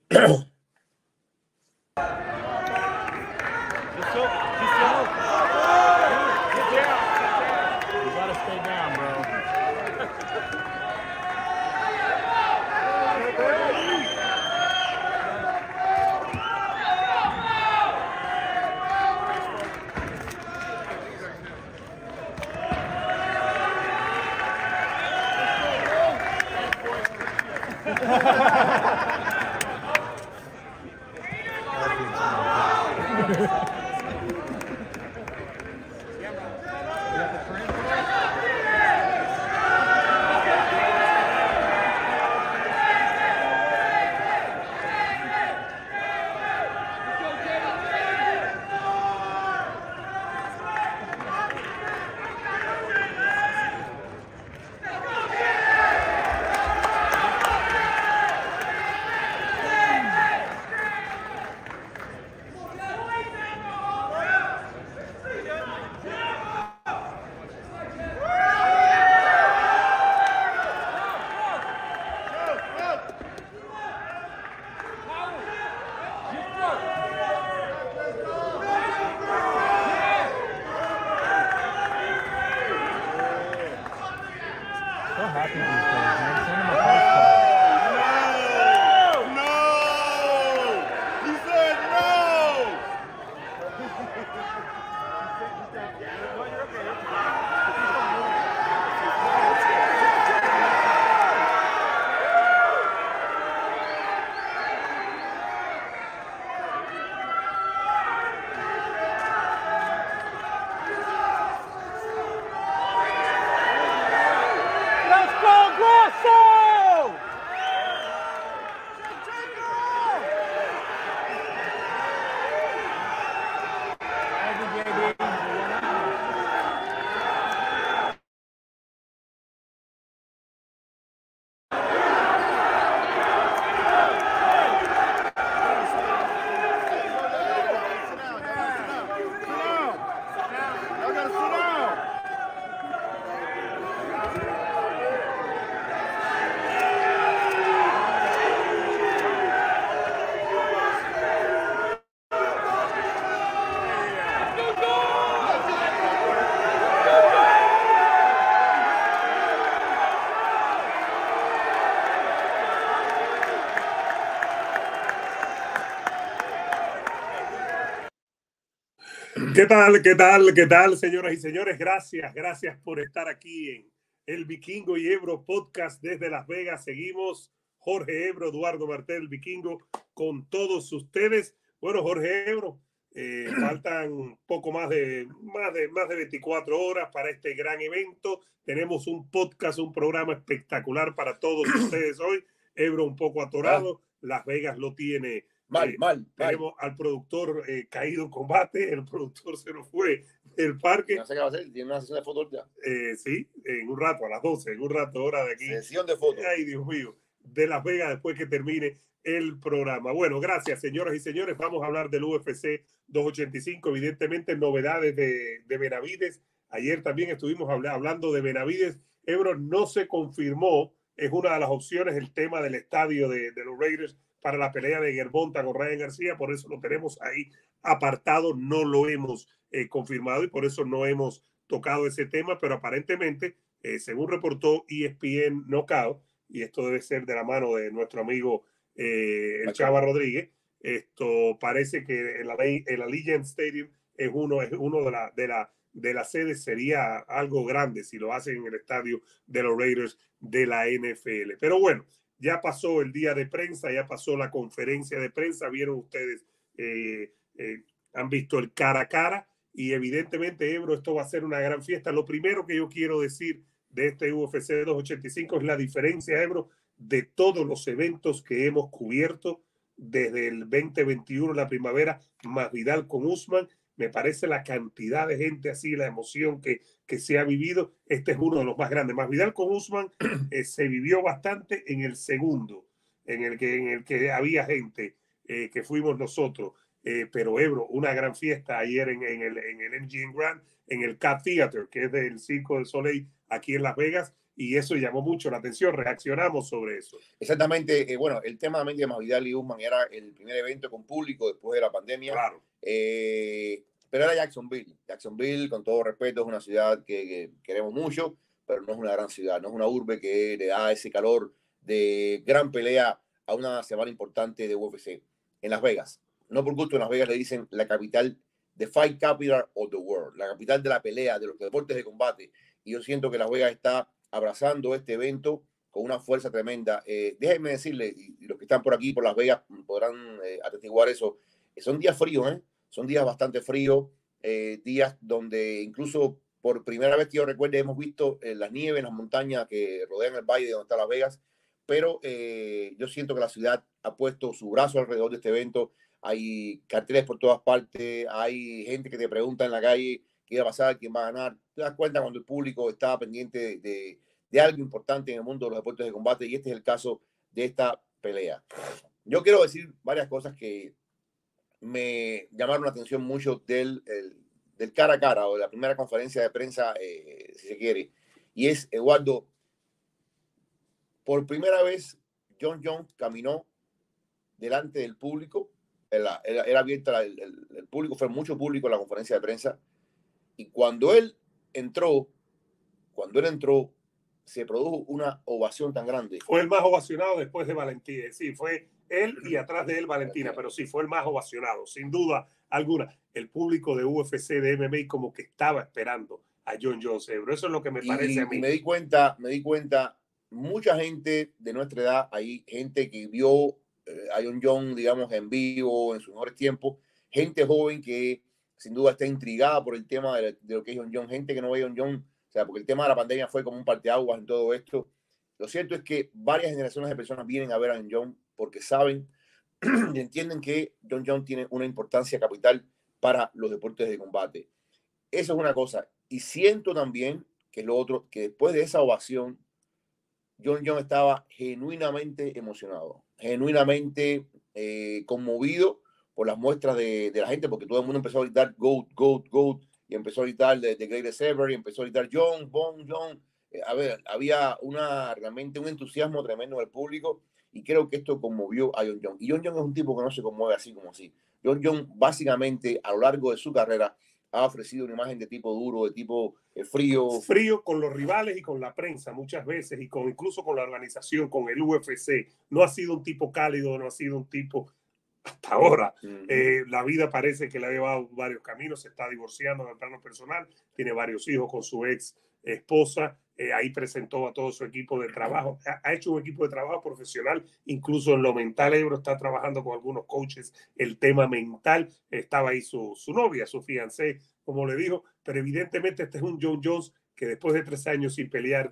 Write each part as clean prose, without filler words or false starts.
¿Qué tal? ¿Qué tal? ¿Qué tal, señoras y señores? Gracias por estar aquí en el Vikingo y Ebro podcast desde Las Vegas. Seguimos Jorge Ebro, Eduardo Martel, Vikingo, con todos ustedes. Bueno, Jorge Ebro, faltan poco más de 24 horas para este gran evento. Tenemos un podcast, un programa espectacular para todos ustedes hoy. Ebro un poco atorado, Las Vegas lo tiene. Tenemos al productor caído en combate, el productor se nos fue del parque. No sé qué va a hacer, tiene una sesión de fotos ya. Sí, en un rato, a las 12, en un rato, hora de aquí. Sesión de fotos. Ay, Dios mío, de Las Vegas después que termine el programa. Bueno, gracias, señoras y señores. Vamos a hablar del UFC 285, evidentemente novedades de Benavidez. Ayer también estuvimos hablando de Benavidez. Ebro, no se confirmó, es una de las opciones, el tema del estadio de los Raiders para la pelea de Gervonta con Ryan García, por eso lo tenemos ahí apartado, no lo hemos confirmado y por eso no hemos tocado ese tema, pero aparentemente, según reportó ESPN Knockout, y esto debe ser de la mano de nuestro amigo el Chava Rodríguez, esto parece que el Allegiant Stadium es uno de las sedes, sería algo grande si lo hacen en el estadio de los Raiders de la NFL. Pero bueno, ya pasó el día de prensa, ya pasó la conferencia de prensa, vieron ustedes, han visto el cara a cara y evidentemente, Ebro, esto va a ser una gran fiesta. Lo primero que yo quiero decir de este UFC 285 es la diferencia, Ebro, de todos los eventos que hemos cubierto desde el 2021, la primavera, más Vidal con Usman. Me parece la cantidad de gente así, la emoción que se ha vivido. Este es uno de los más grandes. Más Vidal con Usman se vivió bastante en el segundo, en el que había gente, que fuimos nosotros. Pero Ebro, una gran fiesta ayer en el MGM Grand, en el Cat Theater, que es del Circo del Soleil aquí en Las Vegas. y eso llamó mucho la atención. Reaccionamos sobre eso. Exactamente. Bueno, el tema de Masvidal y Usman era el primer evento con público después de la pandemia. Claro. Pero era Jacksonville. Jacksonville, con todo respeto, es una ciudad que queremos mucho, pero no es una gran ciudad, no es una urbe que le da ese calor de gran pelea a una semana importante de UFC. En Las Vegas, no por gusto, en Las Vegas le dicen la capital, the fight capital of the world, la capital de la pelea, de los deportes de combate. Y yo siento que Las Vegas está abrazando este evento con una fuerza tremenda. Déjenme decirle, y los que están por aquí, por Las Vegas, podrán atestiguar eso, son días fríos, son días bastante fríos, días donde incluso por primera vez que yo recuerde hemos visto las nieves en las montañas que rodean el valle de donde está Las Vegas, pero yo siento que la ciudad ha puesto su brazo alrededor de este evento. Hay carteles por todas partes, hay gente que te pregunta en la calle qué va a pasar, quién va a ganar. Te das cuenta cuando el público está pendiente de algo importante en el mundo de los deportes de combate, y este es el caso de esta pelea. Yo quiero decir varias cosas que me llamaron la atención mucho del cara a cara o de la primera conferencia de prensa, si se quiere, y es, Eduardo, por primera vez Jon Jones caminó delante del público. Era abierta, el público, fue mucho público en la conferencia de prensa, y cuando él entró, se produjo una ovación tan grande. Fue el más ovacionado después de Valentina. Sí, fue él y atrás de él Valentina, pero sí, fue el más ovacionado, sin duda alguna. El público de UFC, de MMA, como que estaba esperando a Jon Jones. Pero eso es lo que me parece a mí. Y me di cuenta, mucha gente de nuestra edad, hay gente que vio a Jon Jones, digamos, en vivo, en sus mejores tiempos, gente joven que sin duda está intrigada por el tema de lo que es Jon Jones, gente que no ve a Jon Jones, o sea, porque el tema de la pandemia fue como un parteaguas en todo esto. Lo cierto es que varias generaciones de personas vienen a ver a Jon Jones porque saben y entienden que Jon Jones tiene una importancia capital para los deportes de combate. Eso es una cosa. Y siento también que es lo otro, que después de esa ovación, Jon Jones estaba genuinamente emocionado, genuinamente conmovido por las muestras de la gente, porque todo el mundo empezó a gritar GOAT, GOAT, GOAT, y empezó a gritar de Greatest Ever, y empezó a gritar Jon, Jon. A ver, había realmente un entusiasmo tremendo del público, y creo que esto conmovió a Jon Jones. Y Jon Jones es un tipo que no se conmueve así como así. Jon Jones, básicamente, a lo largo de su carrera, ha ofrecido una imagen de tipo duro, de tipo frío. Frío con los rivales y con la prensa muchas veces, y incluso con la organización, con el UFC. No ha sido un tipo cálido, no ha sido un tipo hasta ahora. La vida parece que le ha llevado varios caminos, se está divorciando en el plano personal, tiene varios hijos con su ex esposa, ahí presentó a todo su equipo de trabajo, ha hecho un equipo de trabajo profesional, incluso en lo mental. Ebro está trabajando con algunos coaches el tema mental. Estaba ahí su novia, su fiancé, como le dijo, pero evidentemente este es un Jon Jones que después de 3 años sin pelear,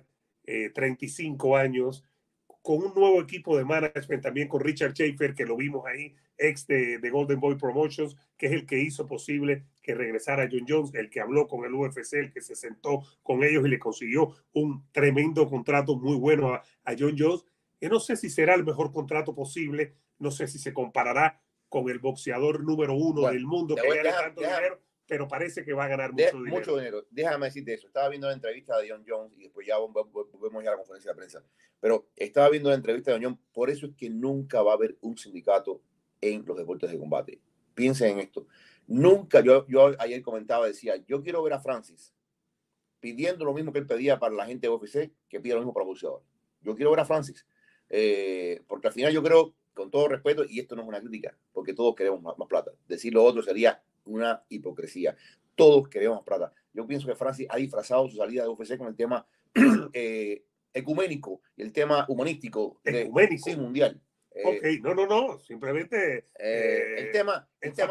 35 años, con un nuevo equipo de management, también con Richard Schaefer, que lo vimos ahí, ex de Golden Boy Promotions, que es el que hizo posible que regresara Jon Jones, el que habló con el UFC, el que se sentó con ellos y le consiguió un tremendo contrato muy bueno a Jon Jones. Que no sé si será el mejor contrato posible, no sé si se comparará con el boxeador número 1 del mundo que gana tanto dinero, pero parece que va a ganar mucho dinero. Déjame decirte eso. Estaba viendo la entrevista de Jon Jones y después ya volvemos ya a la conferencia de prensa. Pero estaba viendo la entrevista de Jon Jones. Por eso es que nunca va a haber un sindicato en los deportes de combate. Piensen en esto. Nunca, yo ayer comentaba, decía, yo quiero ver a Francis pidiendo lo mismo que él pedía para la gente de UFC, que pida lo mismo para el boxeador. Yo quiero ver a Francis. Porque al final yo creo, con todo respeto, y esto no es una crítica, porque todos queremos más plata. Decir lo otro sería una hipocresía. Todos queremos plata. Yo pienso que Francis ha disfrazado su salida de UFC con el tema ecuménico y el tema humanístico ecuménico mundial. Ok, no, simplemente el tema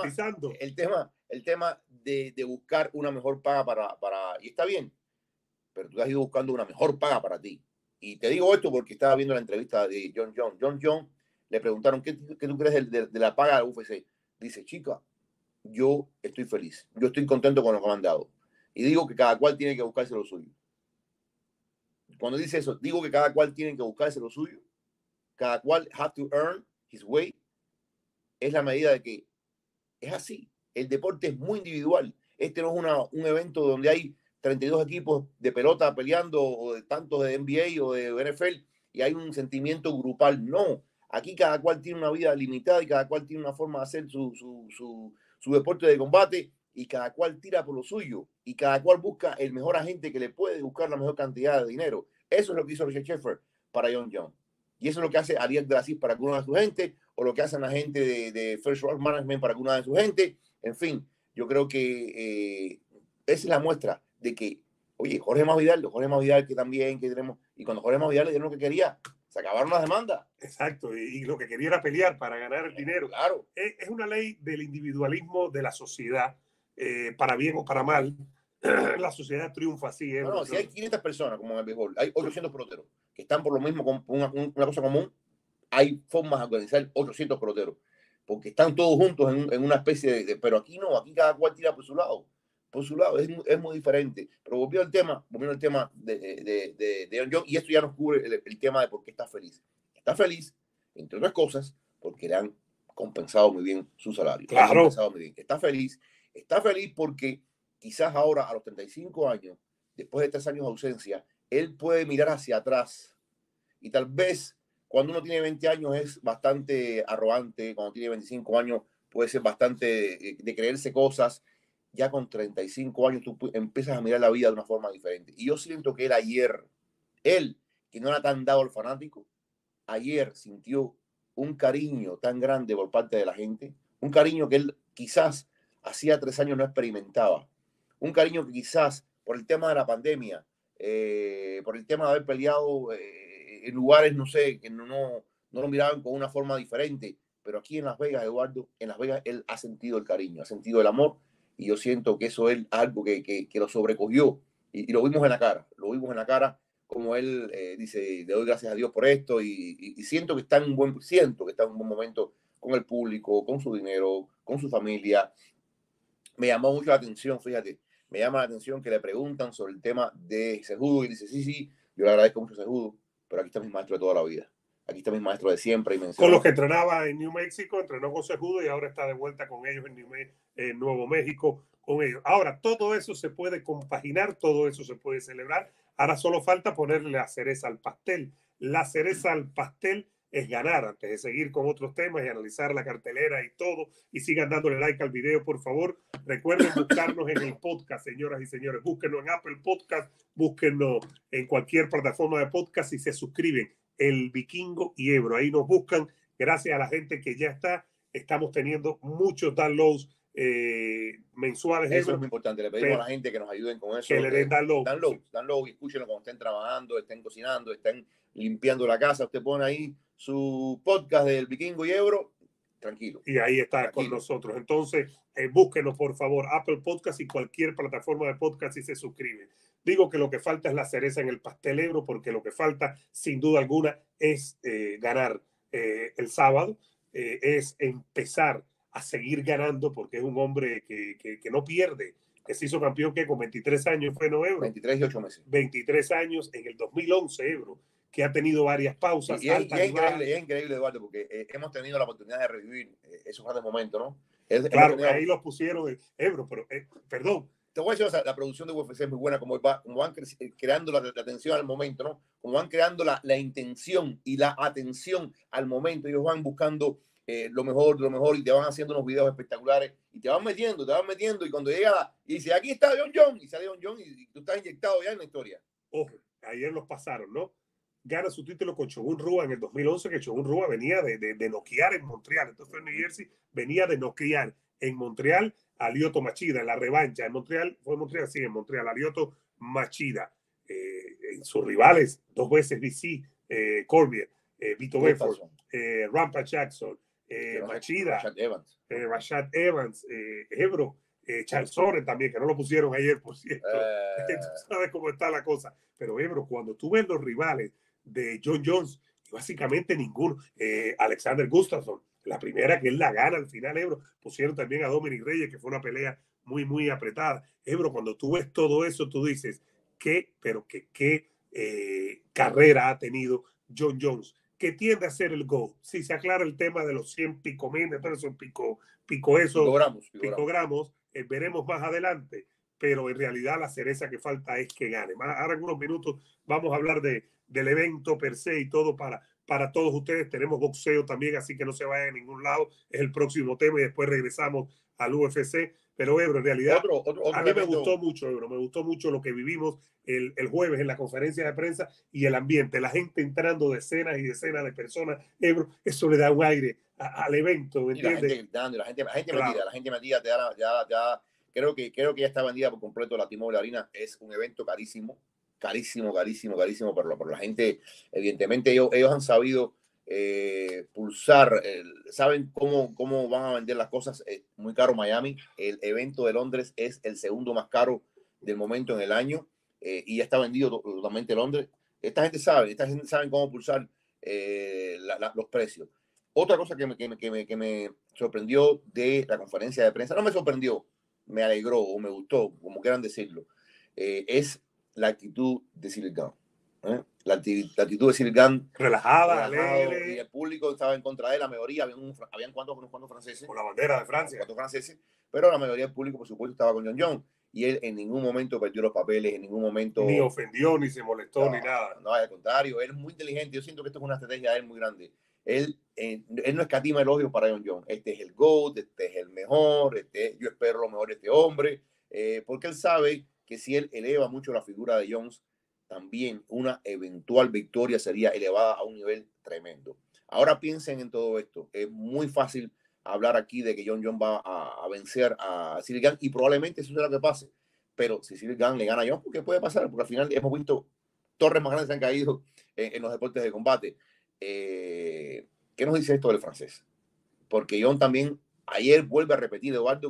de buscar una mejor paga para y está bien, pero tú has ido buscando una mejor paga para ti. Y te digo esto porque estaba viendo la entrevista de Jon Jones. Jon Jones le preguntaron, ¿qué tú crees de la paga de la UFC? Dice, chica, yo estoy feliz, yo estoy contento con lo que me han dado. Y digo que cada cual tiene que buscarse lo suyo. Cuando dice eso, digo que cada cual tiene que buscarse lo suyo. Cada cual have to earn his way. Es la medida de que es así. El deporte es muy individual. Este no es un evento donde hay 32 equipos de pelota peleando, o de tantos de NBA o de NFL, y hay un sentimiento grupal. No, aquí cada cual tiene una vida limitada y cada cual tiene una forma de hacer su deporte de combate, y cada cual tira por lo suyo, y cada cual busca el mejor agente que le puede buscar la mejor cantidad de dinero. Eso es lo que hizo Richard Schaefer para John Jones. Y eso es lo que hace Ariel Gracie para alguna de su gente, o lo que hacen la gente de First Round Management para alguna de su gente. En fin, yo creo que esa es la muestra de que, oye, Jorge Masvidal que también que tenemos, y cuando Jorge Masvidal le dieron lo que quería, se acabaron las demandas. Exacto, y lo que quería era pelear para ganar el dinero. Claro. Es una ley del individualismo de la sociedad, para bien o para mal. La sociedad triunfa así. No, si hay 500 personas, como en el béisbol, hay 800 peloteros que están por lo mismo, con una cosa común, hay formas de organizar 800 peloteros, porque están todos juntos en una especie de... Pero aquí no, aquí cada cual tira por su lado. Por su lado, es muy diferente. Pero volviendo al tema de John Jones, y esto ya nos cubre el tema de por qué está feliz. Está feliz, entre otras cosas, porque le han compensado muy bien su salario. Claro. Muy bien. Está feliz porque quizás ahora, a los 35 años, después de 3 años de ausencia, él puede mirar hacia atrás, y tal vez cuando uno tiene 20 años es bastante arrogante, cuando tiene 25 años puede ser bastante de creerse cosas. Ya con 35 años tú empiezas a mirar la vida de una forma diferente. Y yo siento que él, que no era tan dado al fanático, ayer sintió un cariño tan grande por parte de la gente, un cariño que él quizás hacía 3 años no experimentaba, un cariño que quizás por el tema de la pandemia, por el tema de haber peleado en lugares, no sé, que no lo miraban con una forma diferente, pero aquí en Las Vegas, Eduardo, en Las Vegas él ha sentido el cariño, ha sentido el amor, y yo siento que eso es algo que lo sobrecogió, y lo vimos en la cara, como él dice, le doy gracias a Dios por esto, y siento que está en un buen momento con el público, con su dinero, con su familia. Me llamó mucho la atención, fíjate, me llama la atención que le preguntan sobre el tema de Cejudo, y dice, sí, yo le agradezco mucho a Cejudo, pero aquí está mi maestro de toda la vida, aquí está mi maestro de siempre. Y con los que entrenaba en New Mexico, entrenó con Cejudo y ahora está de vuelta con ellos en Nuevo México con ellos. Ahora, todo eso se puede compaginar, todo eso se puede celebrar. Ahora solo falta ponerle la cereza al pastel. La cereza al pastel es ganar. Antes de seguir con otros temas y analizar la cartelera y todo, y sigan dándole like al video, por favor. Recuerden buscarnos en el podcast, señoras y señores. Búsquenos en Apple Podcast, búsquenos en cualquier plataforma de podcast y se suscriben. El Vikingo y Ebro. Ahí nos buscan. Gracias a la gente que ya está. Estamos teniendo muchos downloads mensuales. Eso es muy importante. Le pedimos a la gente que nos ayuden con eso. Que le den download. Download y escúchenlo cuando estén trabajando, estén cocinando, estén limpiando la casa. Usted pone ahí su podcast del Vikingo y Ebro. Tranquilo. Y ahí está con nosotros. Entonces, búsquenos, por favor, Apple Podcast y cualquier plataforma de podcast y se suscriben. Digo que lo que falta es la cereza en el pastel, Ebro, porque lo que falta, sin duda alguna, es ganar el sábado, es empezar a seguir ganando, porque es un hombre que no pierde, que se hizo campeón que con 23 años fue, ¿no, Ebro? 23 y 8 meses. 23 años en el 2011, Ebro, que ha tenido varias pausas. Y es increíble, Eduardo, porque hemos tenido la oportunidad de revivir esos grandes momentos, ¿no? Claro, ahí los pusieron en Ebro, pero perdón. Te voy a decir, o sea, la producción de UFC es muy buena, como van creando la atención al momento, ¿no? Como van creando la intención y la atención al momento. Ellos van buscando lo mejor, y te van haciendo unos videos espectaculares y te van metiendo, y cuando llega y dice, aquí está John Jones, y sale John Jones y tú estás inyectado ya en la historia. Ojo, ayer los pasaron, ¿no? Gana su título con Shogun Rua en el 2011, que Shogun Rua venía de noquear en Montreal. Entonces fue en New Jersey, venía de noquear en Montreal a Lyoto Machida en la revancha. En Montreal, en Montreal, a Lyoto Machida. En sus rivales, 2 veces BC, Cormier, Vito Belfort, Rampage Jackson, Machida, Rashad Evans, Ebro, Charles Soren también, que no lo pusieron ayer, por cierto. Tú sabes cómo está la cosa. Pero, Ebro, cuando tú ves los rivales de John Jones, básicamente ninguno, Alexander Gustafsson, la primera que él la gana al final, Ebro, pusieron también a Dominic Reyes, que fue una pelea muy apretada. Ebro, cuando tú ves todo eso, tú dices, qué carrera ha tenido John Jones, que tiende a ser el GOAT. Si se aclara el tema de los 100 picogramos, veremos más adelante, pero en realidad la cereza que falta es que gane. Ahora en unos minutos vamos a hablar del evento per se y todo para todos ustedes. Tenemos boxeo también, así que no se vaya a ningún lado. Es el próximo tema y después regresamos al UFC. Pero, Ebro, en realidad, a mí me gustó mucho, Ebro, me gustó mucho lo que vivimos el jueves en la conferencia de prensa y el ambiente, la gente entrando decenas y decenas de personas, Ebro, eso le da un aire al evento, ¿me entiendes? La gente gritando, la gente metida, ya, creo que ya está vendida por completo la T-Mobile Arena. Es un evento carísimo por la gente. Evidentemente ellos han sabido pulsar, saben cómo van a vender las cosas. Es muy caro Miami. El evento de Londres es el segundo más caro del momento en el año, y ya está vendido totalmente Londres. Esta gente sabe cómo pulsar los precios. Otra cosa que me sorprendió de la conferencia de prensa, no me sorprendió, me alegró o me gustó, como quieran decirlo, es la actitud de Ciryl Gane. La actitud de Ciryl Gane, relajada, alegre. Y el público estaba en contra de él. La mayoría, habían cuantos franceses. Con la bandera de Francia. Cuantos franceses, pero la mayoría del público, por supuesto, estaba con John Jones. Y él en ningún momento perdió los papeles, en ningún momento... Ni ofendió, ni se molestó, ni nada. No, al contrario, él es muy inteligente. Yo siento que esto es una estrategia de él muy grande. Él no escatima elogios para John Jones. Este es el GOAT, este es el mejor, yo espero lo mejor de este hombre, porque él sabe que si él eleva mucho la figura de Jones, también una eventual victoria sería elevada a un nivel tremendo. Ahora piensen en todo esto. Es muy fácil hablar aquí de que John Jones va a vencer a Ciryl Gane, y probablemente eso sea lo que pase. Pero si Ciryl Gane le gana a Jones, ¿qué puede pasar? Porque al final hemos visto torres más grandes se han caído en los deportes de combate. ¿Qué nos dice esto del francés? Porque John también ayer vuelve a repetir, Eduardo,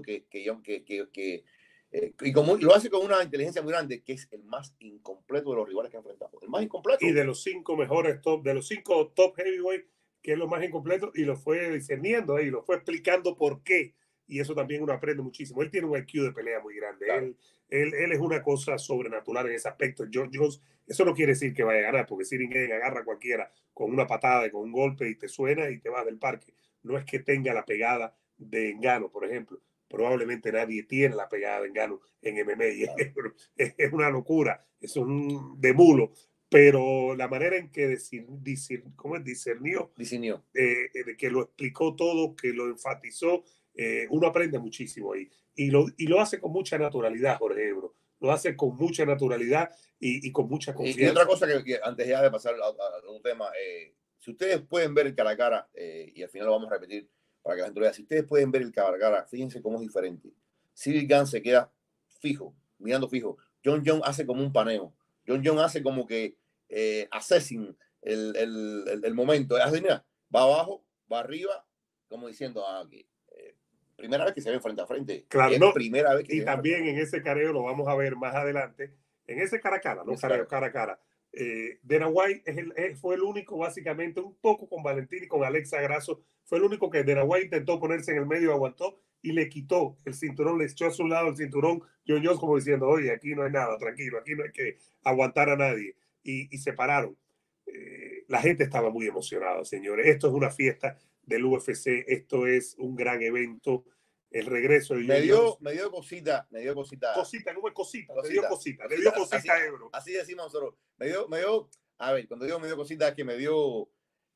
y como lo hace con una inteligencia muy grande, que es el más incompleto de los rivales que ha enfrentado. El más incompleto. Y de los 5 mejores de los 5 top heavyweight, que es lo más incompleto, y lo fue discerniendo y lo fue explicando por qué. Y eso también uno aprende muchísimo. Él tiene un IQ de pelea muy grande. Claro. Él es una cosa sobrenatural en ese aspecto. Jones, eso no quiere decir que vaya a ganar, porque Ciryl Gane agarra a cualquiera con una patada y con un golpe y te suena y te vas del parque. No es que tenga la pegada de Ngannou, por ejemplo. Probablemente nadie tiene la pegada de Ngannou en MMA. Es una locura. Es un de mulo. Pero la manera en que discernió, que lo explicó todo, que lo enfatizó, uno aprende muchísimo ahí. Y lo hace con mucha naturalidad, Jorge Ebro. Lo hace con mucha naturalidad y con mucha confianza. Y otra cosa que antes ya de pasar a un tema, si ustedes pueden ver el cara a cara, y al final lo vamos a repetir para que la gente lo vea, si ustedes pueden ver el cara a cara, fíjense cómo es diferente. Ciryl Gane se queda fijo, mirando fijo. John Jones hace como un paneo. John Jones hace como que assessing el momento. Hace, mira, va abajo, va arriba, como diciendo, okay, primera vez que se ven frente a frente. Claro, no. Primera vez que y también en ese careo lo vamos a ver más adelante, en ese cara a cara, no careo, cara a cara. Dana White fue el único, básicamente, un poco con Valentín y con Alexa Grasso, fue el único que Dana White intentó ponerse en el medio, aguantó y le quitó el cinturón, le echó a su lado el cinturón, John Jones como diciendo, oye, aquí no hay nada, tranquilo, aquí no hay que aguantar a nadie. Y se pararon. La gente estaba muy emocionada, señores. Esto es una fiesta del UFC, esto es un gran evento. El regreso de me dio cosita. Cosita, no es cosita, me dio cosita, Ebro. Así decimos nosotros. Me dio, a ver, cuando digo me dio cosita, es que me dio,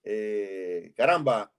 caramba,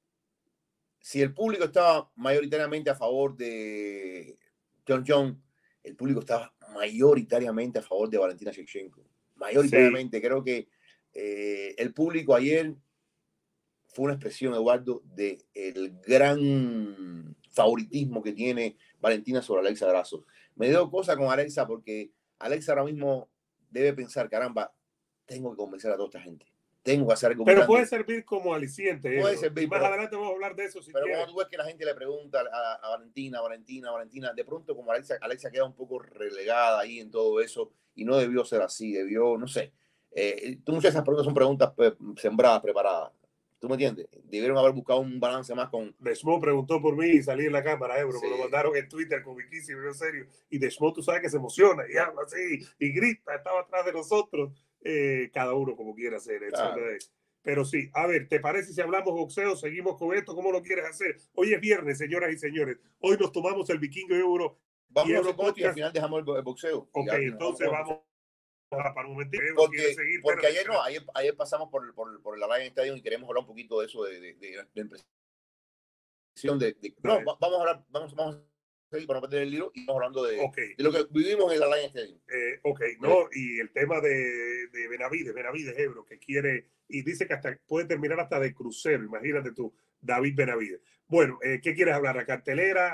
si el público estaba mayoritariamente a favor de John Jones, el público estaba mayoritariamente a favor de Valentina Shevchenko. Mayoritariamente, sí. Creo que el público ayer fue una expresión, Eduardo, de el gran favoritismo que tiene Valentina sobre Alexa Grasso. Me dio cosa con Alexa porque Alexa ahora mismo debe pensar, caramba, tengo que convencer a toda esta gente. Tengo que hacer algo. Pero puede servir como aliciente. Puede servir. Y más adelante vamos a hablar de eso. Pero cuando tú ves que la gente le pregunta a Valentina, de pronto como Alexa queda un poco relegada ahí en todo eso y no debió ser así, no sé. Muchas de esas preguntas son preguntas sembradas, preparadas. ¿Tú me entiendes? Debieron haber buscado un balance más con... Desmo preguntó por mí y salí en la cámara, Ebro. Sí. Me lo mandaron en Twitter con Viquísimo, en serio. Y Desmo, tú sabes que se emociona y habla así y grita, estaba atrás de nosotros. Cada uno como quiera hacer eso. Claro. Pero sí, a ver, ¿te parece si hablamos boxeo? Seguimos con esto, ¿cómo lo quieres hacer? Hoy es viernes, señoras y señores. Hoy nos tomamos el Vikingo Euro Vamos a hacer con esto y al final dejamos el boxeo. Ok, entonces vamos para un momentito. Porque ayer pasamos por el Alliance Stadium y queremos hablar un poquito de eso, de impresión. No, vamos a hablar, vamos a seguir para no perder el libro y estamos hablando de lo que vivimos en el Alliance Stadium. No, y el tema de Benavides, Ebro, que quiere, y dice que hasta puede terminar hasta de crucero, imagínate tú, David Benavides. Bueno, ¿qué quieres hablar? ¿La cartelera?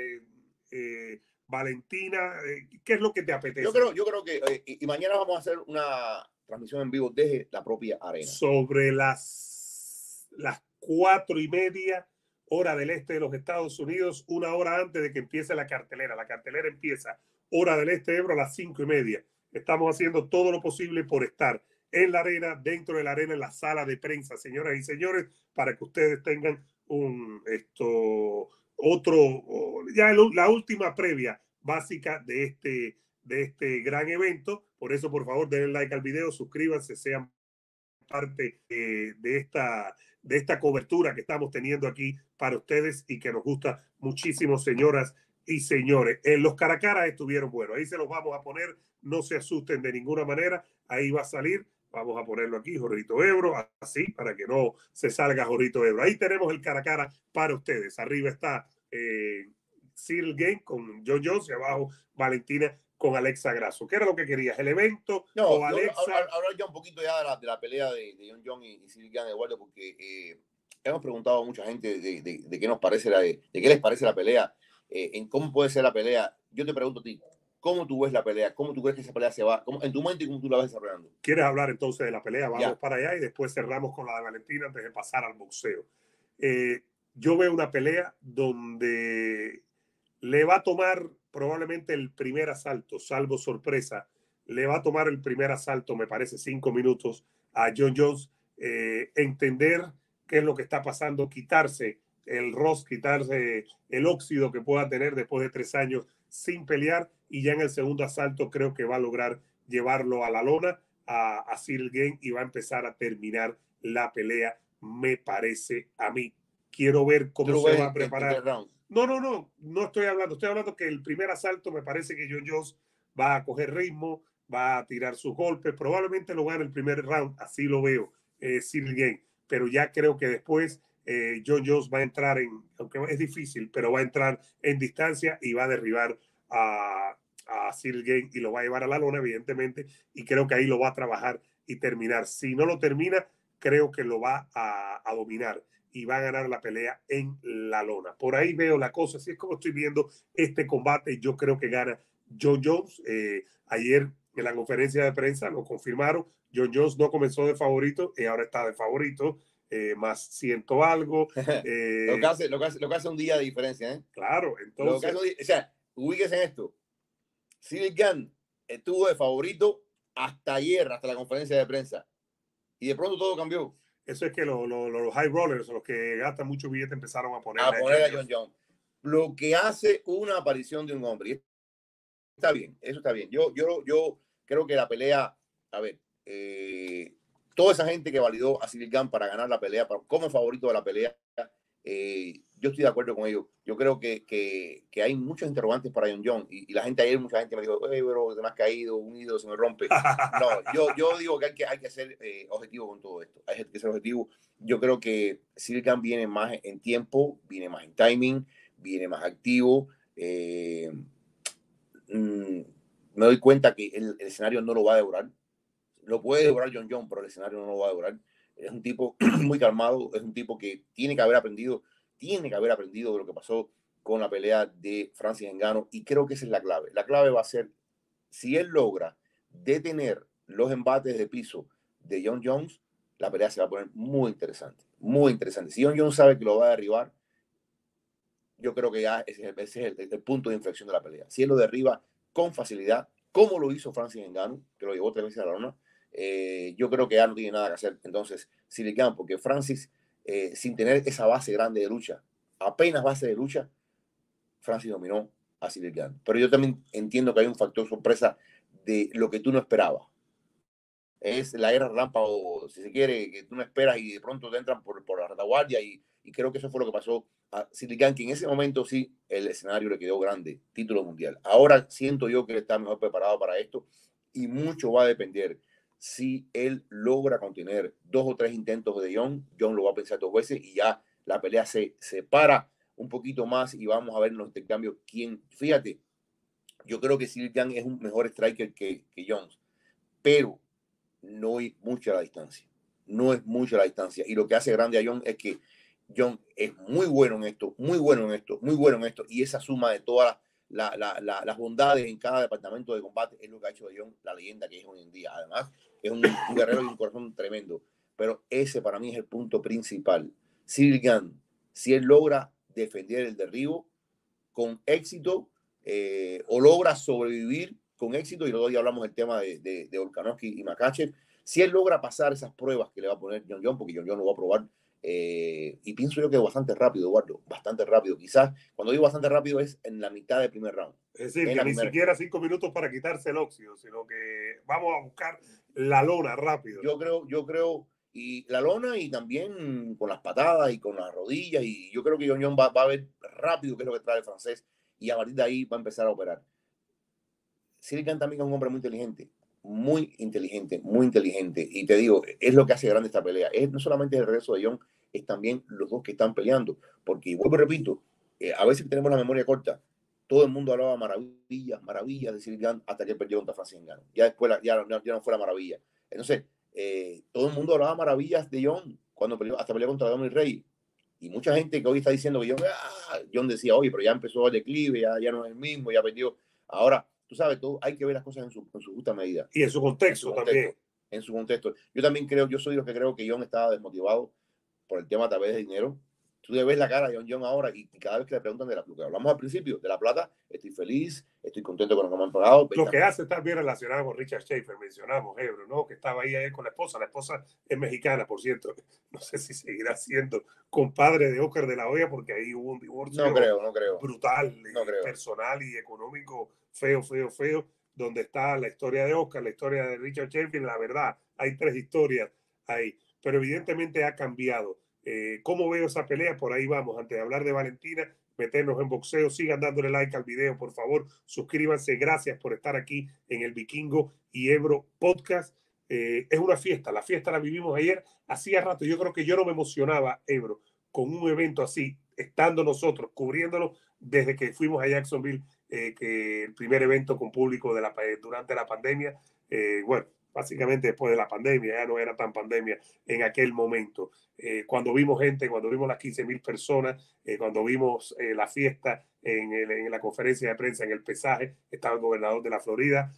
Valentina, ¿qué es lo que te apetece? Yo creo que y mañana vamos a hacer una transmisión en vivo desde la propia arena. Sobre las 4:30 hora del este de los Estados Unidos, 1 hora antes de que empiece la cartelera. La cartelera empieza hora del este de Ebro a las 5:30. Estamos haciendo todo lo posible por estar en la arena, dentro de la arena, en la sala de prensa, señoras y señores, para que ustedes tengan la última previa básica de este gran evento. Por eso, por favor, denle like al video, suscríbanse, sean parte de esta cobertura que estamos teniendo aquí para ustedes y que nos gusta muchísimo, señoras y señores. Los caracaras estuvieron buenos, ahí se los vamos a poner, no se asusten de ninguna manera, ahí va a salir. Vamos a ponerlo aquí, Jorrito Ebro, así, para que no se salga Jorrito Ebro. Ahí tenemos el cara a cara para ustedes. Arriba está Cyril Gane con Jon Jones y abajo Valentina con Alexa Grasso. ¿Qué era lo que querías? ¿El evento o Alexa? Hablar ya un poquito ya de la pelea de Jon Jones y Cyril Gane, Eduardo, porque hemos preguntado a mucha gente de qué nos parece de qué les parece la pelea, en cómo puede ser la pelea. Yo te pregunto a ti, ¿cómo tú ves la pelea? ¿Cómo tú crees que esa pelea se va? En tu mente y cómo tú la ves desarrollando. ¿Quieres hablar entonces de la pelea? Vamos para allá y después cerramos con la de Valentina antes de pasar al boxeo. Yo veo una pelea donde le va a tomar probablemente el primer asalto, salvo sorpresa. Le va a tomar el primer asalto, me parece, 5 minutos a Jon Jones. Entender qué es lo que está pasando, quitarse el rust, quitarse el óxido que pueda tener después de 3 años sin pelear, y ya en el segundo asalto creo que va a lograr llevarlo a la lona a Cyril Gane y va a empezar a terminar la pelea, me parece a mí. Quiero ver cómo se va a preparar. No estoy hablando que el primer asalto me parece que Jon Jones va a coger ritmo, va a tirar sus golpes, probablemente lo gane el primer round, así lo veo, Cyril Gane, pero ya creo que después Jon Jones va a entrar aunque es difícil, pero va a entrar en distancia y va a derribar a Cyril Gane y lo va a llevar a la lona, evidentemente, y creo que ahí lo va a trabajar y terminar. Si no lo termina, creo que lo va a dominar y va a ganar la pelea en la lona. Por ahí veo la cosa, así es como estoy viendo este combate. Yo creo que gana Jon Jones. Ayer en la conferencia de prensa lo confirmaron. Jon Jones no comenzó de favorito y ahora está de favorito. Más ciento algo. Lo que hace un día de diferencia, ¿eh? Claro, entonces. O sea, ubíquese en esto. Cyril Gane estuvo de favorito hasta ayer, hasta la conferencia de prensa. Y de pronto todo cambió. Eso es que los high rollers, los que gastan mucho billete, empezaron a poner a Jon Jones. Lo que hace una aparición de un hombre. Está bien, eso está bien. Yo creo que la pelea, a ver, toda esa gente que validó a Cyril Gane para ganar la pelea, como favorito de la pelea, yo estoy de acuerdo con ellos. Yo creo que hay muchos interrogantes para Jon Jones y la gente ayer, mucha gente me dijo, bro, te me has caído, un ídolo se me rompe. No, yo digo que hay que ser objetivo con todo esto. Hay que ser objetivo. Yo creo que Cyril Gane viene más en tiempo, viene más en timing, viene más activo. Me doy cuenta que el escenario no lo va a devorar. Lo puede devorar Jon Jones, pero el escenario no lo va a devorar. Es un tipo muy calmado, es un tipo que tiene que haber aprendido de lo que pasó con la pelea de Francis Ngannou, y creo que esa es la clave. La clave va a ser si él logra detener los embates de piso de Jon Jones, la pelea se va a poner muy interesante, muy interesante. Si Jon Jones sabe que lo va a derribar, yo creo que ya ese es el punto de inflexión de la pelea. Si él lo derriba con facilidad, como lo hizo Francis Ngannou, que lo llevó 3 veces a la lona, yo creo que ya no tiene nada que hacer. Entonces, Cyril Gane, porque Francis, sin tener esa base grande de lucha, apenas base de lucha, Francis dominó a Cyril Gane. Pero yo también entiendo que hay un factor sorpresa de lo que tú no esperabas. Es la guerra relámpago, si se quiere, que tú no esperas y de pronto te entran por la retaguardia, y creo que eso fue lo que pasó a Siligan, que en ese momento sí el escenario le quedó grande, título mundial. Ahora siento yo que él está mejor preparado para esto y mucho va a depender. Si él logra contener 2 o 3 intentos de Jon lo va a pensar 2 veces y ya la pelea se separa un poquito más y vamos a ver en los intercambios quién. Fíjate, yo creo que Siligan es un mejor striker que Jones, pero no es mucha la distancia. No es mucha la distancia. Y lo que hace grande a Jon es que Jon es muy bueno en esto, muy bueno en esto, muy bueno en esto. Y esa suma de todas las bondades en cada departamento de combate es lo que ha hecho de Jon la leyenda que es hoy en día. Además, es un guerrero y un corazón tremendo. Pero ese para mí es el punto principal. Ciryl Gane, si él logra defender el derribo con éxito o logra sobrevivir con éxito, y luego ya hablamos del tema de Volkanovski y Makhachev, si él logra pasar esas pruebas que le va a poner Jon, porque Jon lo va a probar, y pienso yo que bastante rápido, Eduardo, bastante rápido. Quizás cuando digo bastante rápido es en la mitad del primer round. Es decir, que ni siquiera 5 minutos para quitarse el óxido, sino que vamos a buscar la lona rápido. Yo creo, y la lona y también con las patadas y con las rodillas, y yo creo que Jon va a ver rápido qué es lo que trae el francés, y a partir de ahí va a empezar a operar. Ciryl Gane también es un hombre muy inteligente, muy inteligente, muy inteligente. Y te digo, es lo que hace grande esta pelea. Es no solamente el regreso de Jon, es también los dos que están peleando. Porque, vuelvo y repito, a veces tenemos la memoria corta. Todo el mundo hablaba maravillas, maravillas de Ciryl Gane hasta que él perdió contra Francis Ngannou. Ya después ya no fue la maravilla. Entonces, todo el mundo hablaba maravillas de Jon cuando peleó, hasta peleó contra Dominic Reyes. Y mucha gente que hoy está diciendo que Jon decía, oye, pero ya empezó el declive, ya no es el mismo, ya perdió. Ahora, tú sabes, todo, hay que ver las cosas en su justa medida. Y en su contexto también. En su contexto. Yo también creo, yo soy de los que creo que Jon estaba desmotivado por el tema a través de dinero. Tú debes la cara de Jon ahora y cada vez que le preguntan de lo que hablamos al principio, de la plata, estoy feliz, estoy contento con lo que me han pagado. Lo que hace estar bien relacionado con Richard Schaefer, mencionamos, Ebro, ¿no? Que estaba ahí con la esposa. La esposa es mexicana, por cierto. No sé si seguirá siendo compadre de Oscar de la Hoya, porque ahí hubo un divorcio no creo. brutal, personal y económico, feo, donde está la historia de Oscar, la historia de Richard Schaefer. La verdad, hay 3 historias ahí, pero evidentemente ha cambiado. ¿Cómo veo esa pelea? Por ahí vamos, antes de hablar de Valentina, meternos en boxeo. Sigan dándole like al video, por favor. Suscríbanse. Gracias por estar aquí en el Vikingo y Ebro Podcast. Es una fiesta. La fiesta la vivimos ayer. Hacía rato. Yo creo que yo no me emocionaba, Ebro, con un evento así, estando nosotros, cubriéndolo desde que fuimos a Jacksonville, que el primer evento con público durante la pandemia. Bueno, básicamente después de la pandemia, ya no era tan pandemia en aquel momento. Cuando vimos gente, cuando vimos las 15,000 personas, cuando vimos la fiesta en la conferencia de prensa, en el pesaje, estaba el gobernador de la Florida,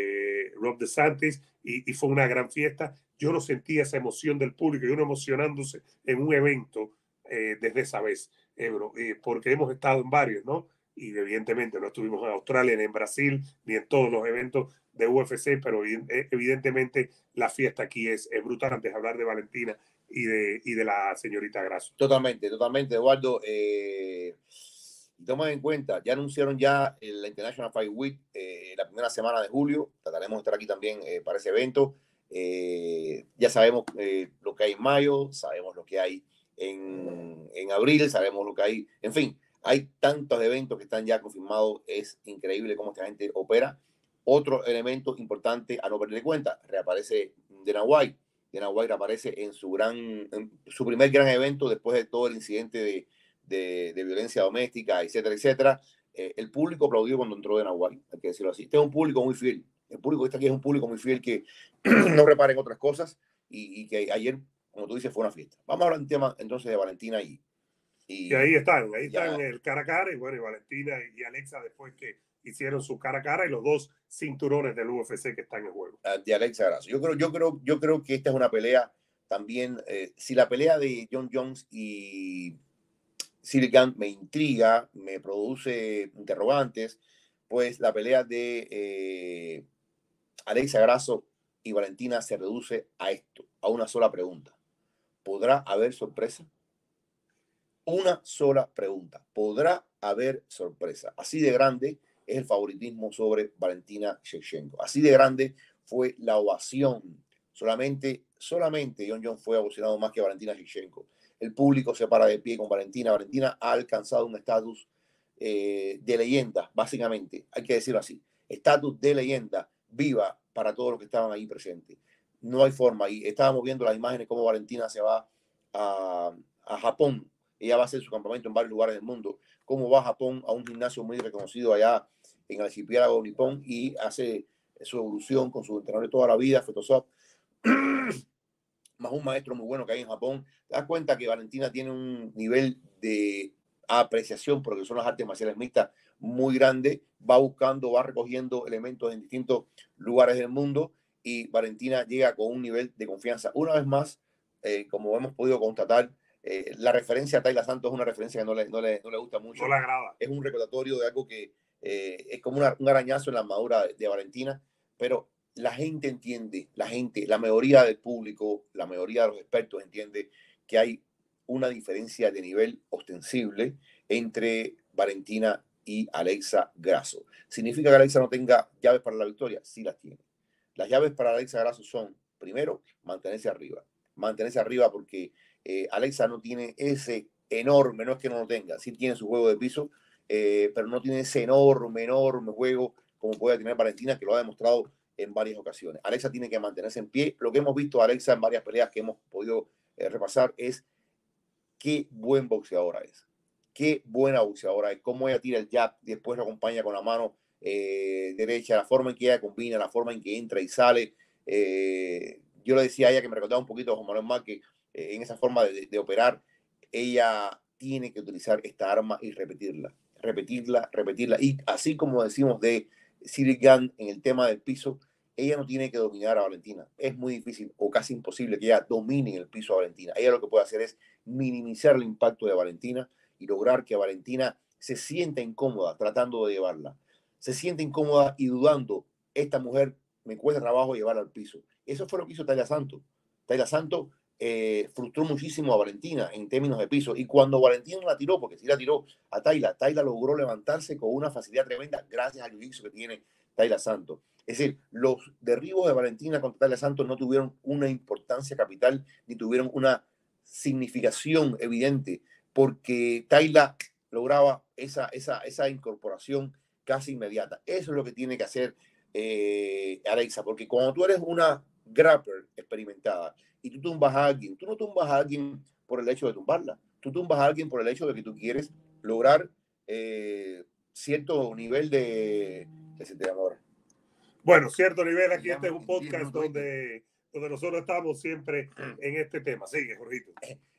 Ron DeSantis, y fue una gran fiesta. Yo no sentía esa emoción del público, y uno emocionándose en un evento desde esa vez, Ebro, porque hemos estado en varios, ¿no? Y evidentemente no estuvimos en Australia, ni en Brasil, ni en todos los eventos de UFC, pero evidentemente la fiesta aquí es brutal. Antes de hablar de Valentina y de la señorita Grasso. Totalmente, Eduardo. Toma en cuenta, ya anunciaron la International Fight Week la primera semana de julio. Trataremos de estar aquí también para ese evento. Ya sabemos lo que hay en mayo, sabemos lo que hay en abril, sabemos lo que hay, en fin, hay tantos eventos que están ya confirmados. Es increíble cómo esta gente opera. Otro elemento importante a no perder cuenta, reaparece Dana White. Dana White reaparece en su primer gran evento después de todo el incidente de violencia doméstica, etcétera, etcétera. El público aplaudió cuando entró Dana White, hay que decirlo así. Este es un público muy fiel. El público que está aquí es un público muy fiel que no repara en otras cosas y que ayer, como tú dices, fue una fiesta. Vamos a hablar un tema entonces de Valentina y ahí están el cara a cara, y bueno, y Valentina y Alexa después que hicieron su cara a cara, y los 2 cinturones del UFC que están en juego. De Alexa Grasso. Yo creo que esta es una pelea también, si la pelea de Jon Jones y Ciryl Gane me intriga, me produce interrogantes, pues la pelea de Alexa Grasso y Valentina se reduce a esto, a una sola pregunta. ¿Podrá haber sorpresa? Una sola pregunta. ¿Podrá haber sorpresa? Así de grande es el favoritismo sobre Valentina Shevchenko. Así de grande fue la ovación. Solamente Jon Jones fue ovacionado más que Valentina Shevchenko. el público se para de pie con Valentina. Valentina ha alcanzado un estatus de leyenda, básicamente, hay que decirlo así, estatus de leyenda viva para todos los que estaban ahí presentes. No hay forma. Y estábamos viendo las imágenes como Valentina se va a Japón. Ella va a hacer su campamento en varios lugares del mundo. Cómo va a Japón, a un gimnasio muy reconocido allá en el archipiélago nipón, y hace su evolución con su entrenador de toda la vida, Fetosop, más un maestro muy bueno que hay en Japón. Te das cuenta que Valentina tiene un nivel de apreciación por lo que son las artes marciales mixtas muy grande. Va buscando, va recogiendo elementos en distintos lugares del mundo, y Valentina llega con un nivel de confianza. Una vez más, como hemos podido constatar, la referencia a Tayla Santos es una referencia que no le gusta mucho. No le agrada. Es un recordatorio de algo que es como un arañazo en la armadura de Valentina, pero la gente entiende, la mayoría del público, la mayoría de los expertos entiende que hay una diferencia de nivel ostensible entre Valentina y Alexa Grasso. ¿Significa que Alexa no tenga llaves para la victoria? Sí las tiene. Las llaves para Alexa Grasso son, primero, mantenerse arriba porque Alexa no tiene ese enorme, no es que no lo tenga, sí tiene su juego de piso, pero no tiene ese enorme juego como puede tener Valentina, que lo ha demostrado en varias ocasiones. Alexa tiene que mantenerse en pie. Lo que hemos visto a Alexa en varias peleas que hemos podido repasar es qué buen boxeadora es. Qué buena boxeadora es. Cómo ella tira el jab, después lo acompaña con la mano derecha, la forma en que ella combina, la forma en que entra y sale. Yo le decía a ella que me recordaba un poquito a Juan Manuel Márquez en esa forma de operar. Ella tiene que utilizar esta arma y repetirla. Y así como decimos de Ciryl Gane en el tema del piso, ella no tiene que dominar a Valentina. Es muy difícil o casi imposible que ella domine el piso a Valentina. Ella lo que puede hacer es minimizar el impacto de Valentina y lograr que Valentina se sienta incómoda tratando de llevarla. Se siente incómoda y dudando, esta mujer me cuesta trabajo llevarla al piso. Eso fue lo que hizo Tayla Santos. Tayla Santos frustró muchísimo a Valentina en términos de piso, y cuando Valentina la tiró, porque sí la tiró a Tayla logró levantarse con una facilidad tremenda gracias al jiu-jitsu que tiene Tayla Santos. Es decir, los derribos de Valentina contra Tayla Santos no tuvieron una importancia capital ni tuvieron una significación evidente, porque Tayla lograba esa incorporación casi inmediata. Eso es lo que tiene que hacer Alexa, porque cuando tú eres una grappler experimentada y tú tumbas a alguien, tú no tumbas a alguien por el hecho de tumbarla, tú tumbas a alguien por el hecho de que tú quieres lograr cierto nivel de bueno, cierto nivel. Aquí este es un podcast donde nosotros estamos siempre en este tema. Sigue, Jorgito.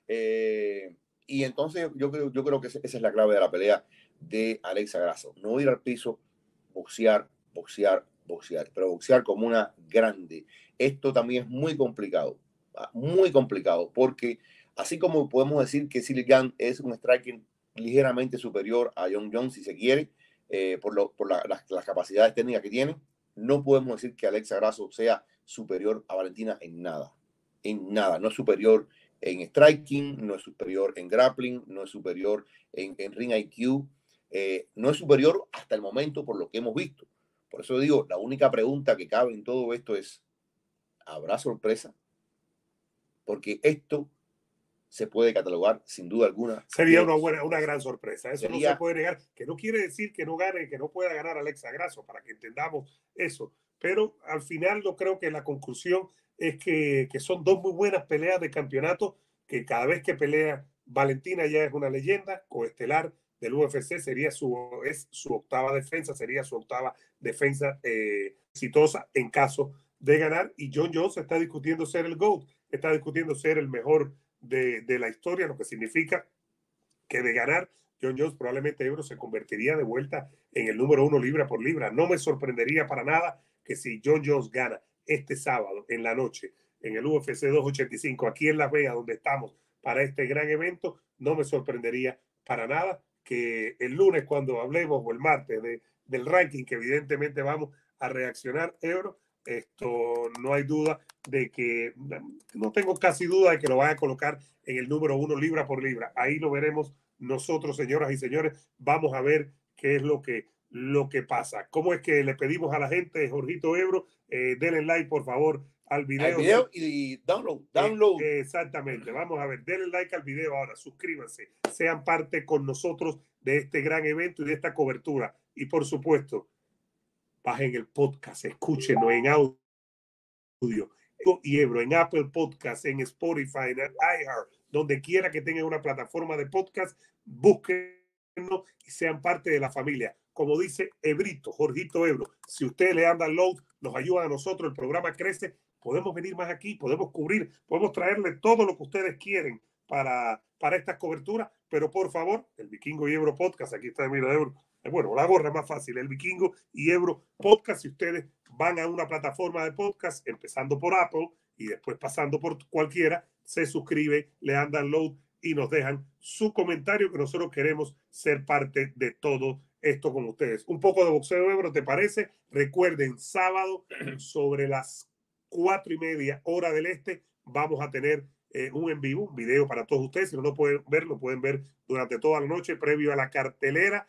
Y entonces yo creo que esa es la clave de la pelea de Alexa Grasso. No ir al piso, boxear, pero boxear como una grande. Esto también es muy complicado, porque así como podemos decir que Ciryl Gane es un striker ligeramente superior a Jon Jones, si se quiere, por las capacidades técnicas que tiene, no podemos decir que Alexa Grasso sea superior a Valentina en nada. No es superior en striking, no es superior en grappling, no es superior en ring IQ, no es superior hasta el momento por lo que hemos visto. Por eso digo, la única pregunta que cabe en todo esto es, ¿habrá sorpresa? Porque esto se puede catalogar sin duda alguna. Sería una gran sorpresa. Eso no se puede negar. Que no quiere decir que no gane, que no pueda ganar Alexa Grasso, para que entendamos eso. Pero al final yo creo que la conclusión es que son dos muy buenas peleas de campeonato, que cada vez que pelea Valentina ya es una leyenda coestelar del UFC. Es su octava defensa, sería su octava defensa exitosa en caso de ganar. Y Jon Jones está discutiendo ser el GOAT, está discutiendo ser el mejor de la historia, lo que significa que de ganar Jon Jones probablemente Ebro se convertiría de vuelta en el número 1 libra por libra. No me sorprendería para nada que si Jon Jones gana este sábado en la noche en el UFC 285 aquí en Las Vegas, donde estamos para este gran evento, no me sorprendería para nada que el lunes, cuando hablemos, o el martes del ranking, que evidentemente vamos a reaccionar, Ebro, esto no hay duda de que, no tengo casi duda de que lo van a colocar en el número 1 libra por libra. Ahí lo veremos nosotros, señoras y señores. Vamos a ver qué es lo que pasa. ¿Cómo es que le pedimos a la gente, Jorgito Ebro? Denle like, por favor, al Al video. video y download. Exactamente. Vamos a ver, denle like al video ahora, suscríbanse, sean parte con nosotros de este gran evento y de esta cobertura. Y por supuesto, bajen el podcast, escúchenlo en audio y Ebro, en Apple Podcast, en Spotify, en iHeart, donde quiera que tengan una plataforma de podcast, búsquenlo y sean parte de la familia. Como dice Ebrito, Jorgito Ebro, si ustedes le dan download, nos ayudan a nosotros, el programa crece, podemos venir más aquí, podemos cubrir, podemos traerle todo lo que ustedes quieren para estas coberturas, pero por favor, el Vikingo y Ebro Podcast, aquí está, mira, Ebro, bueno, la gorra es más fácil, el Vikingo y Ebro Podcast, si ustedes van a una plataforma de podcast, empezando por Apple y después pasando por cualquiera, se suscriben, le dan download y nos dejan su comentario, que nosotros queremos ser parte de todo esto con ustedes. Un poco de boxeo, Ebro, ¿te parece? Recuerden, sábado sobre las 4:30 hora del este, vamos a tener un en vivo, un video para todos ustedes. Si no lo pueden ver, lo pueden ver durante toda la noche, previo a la cartelera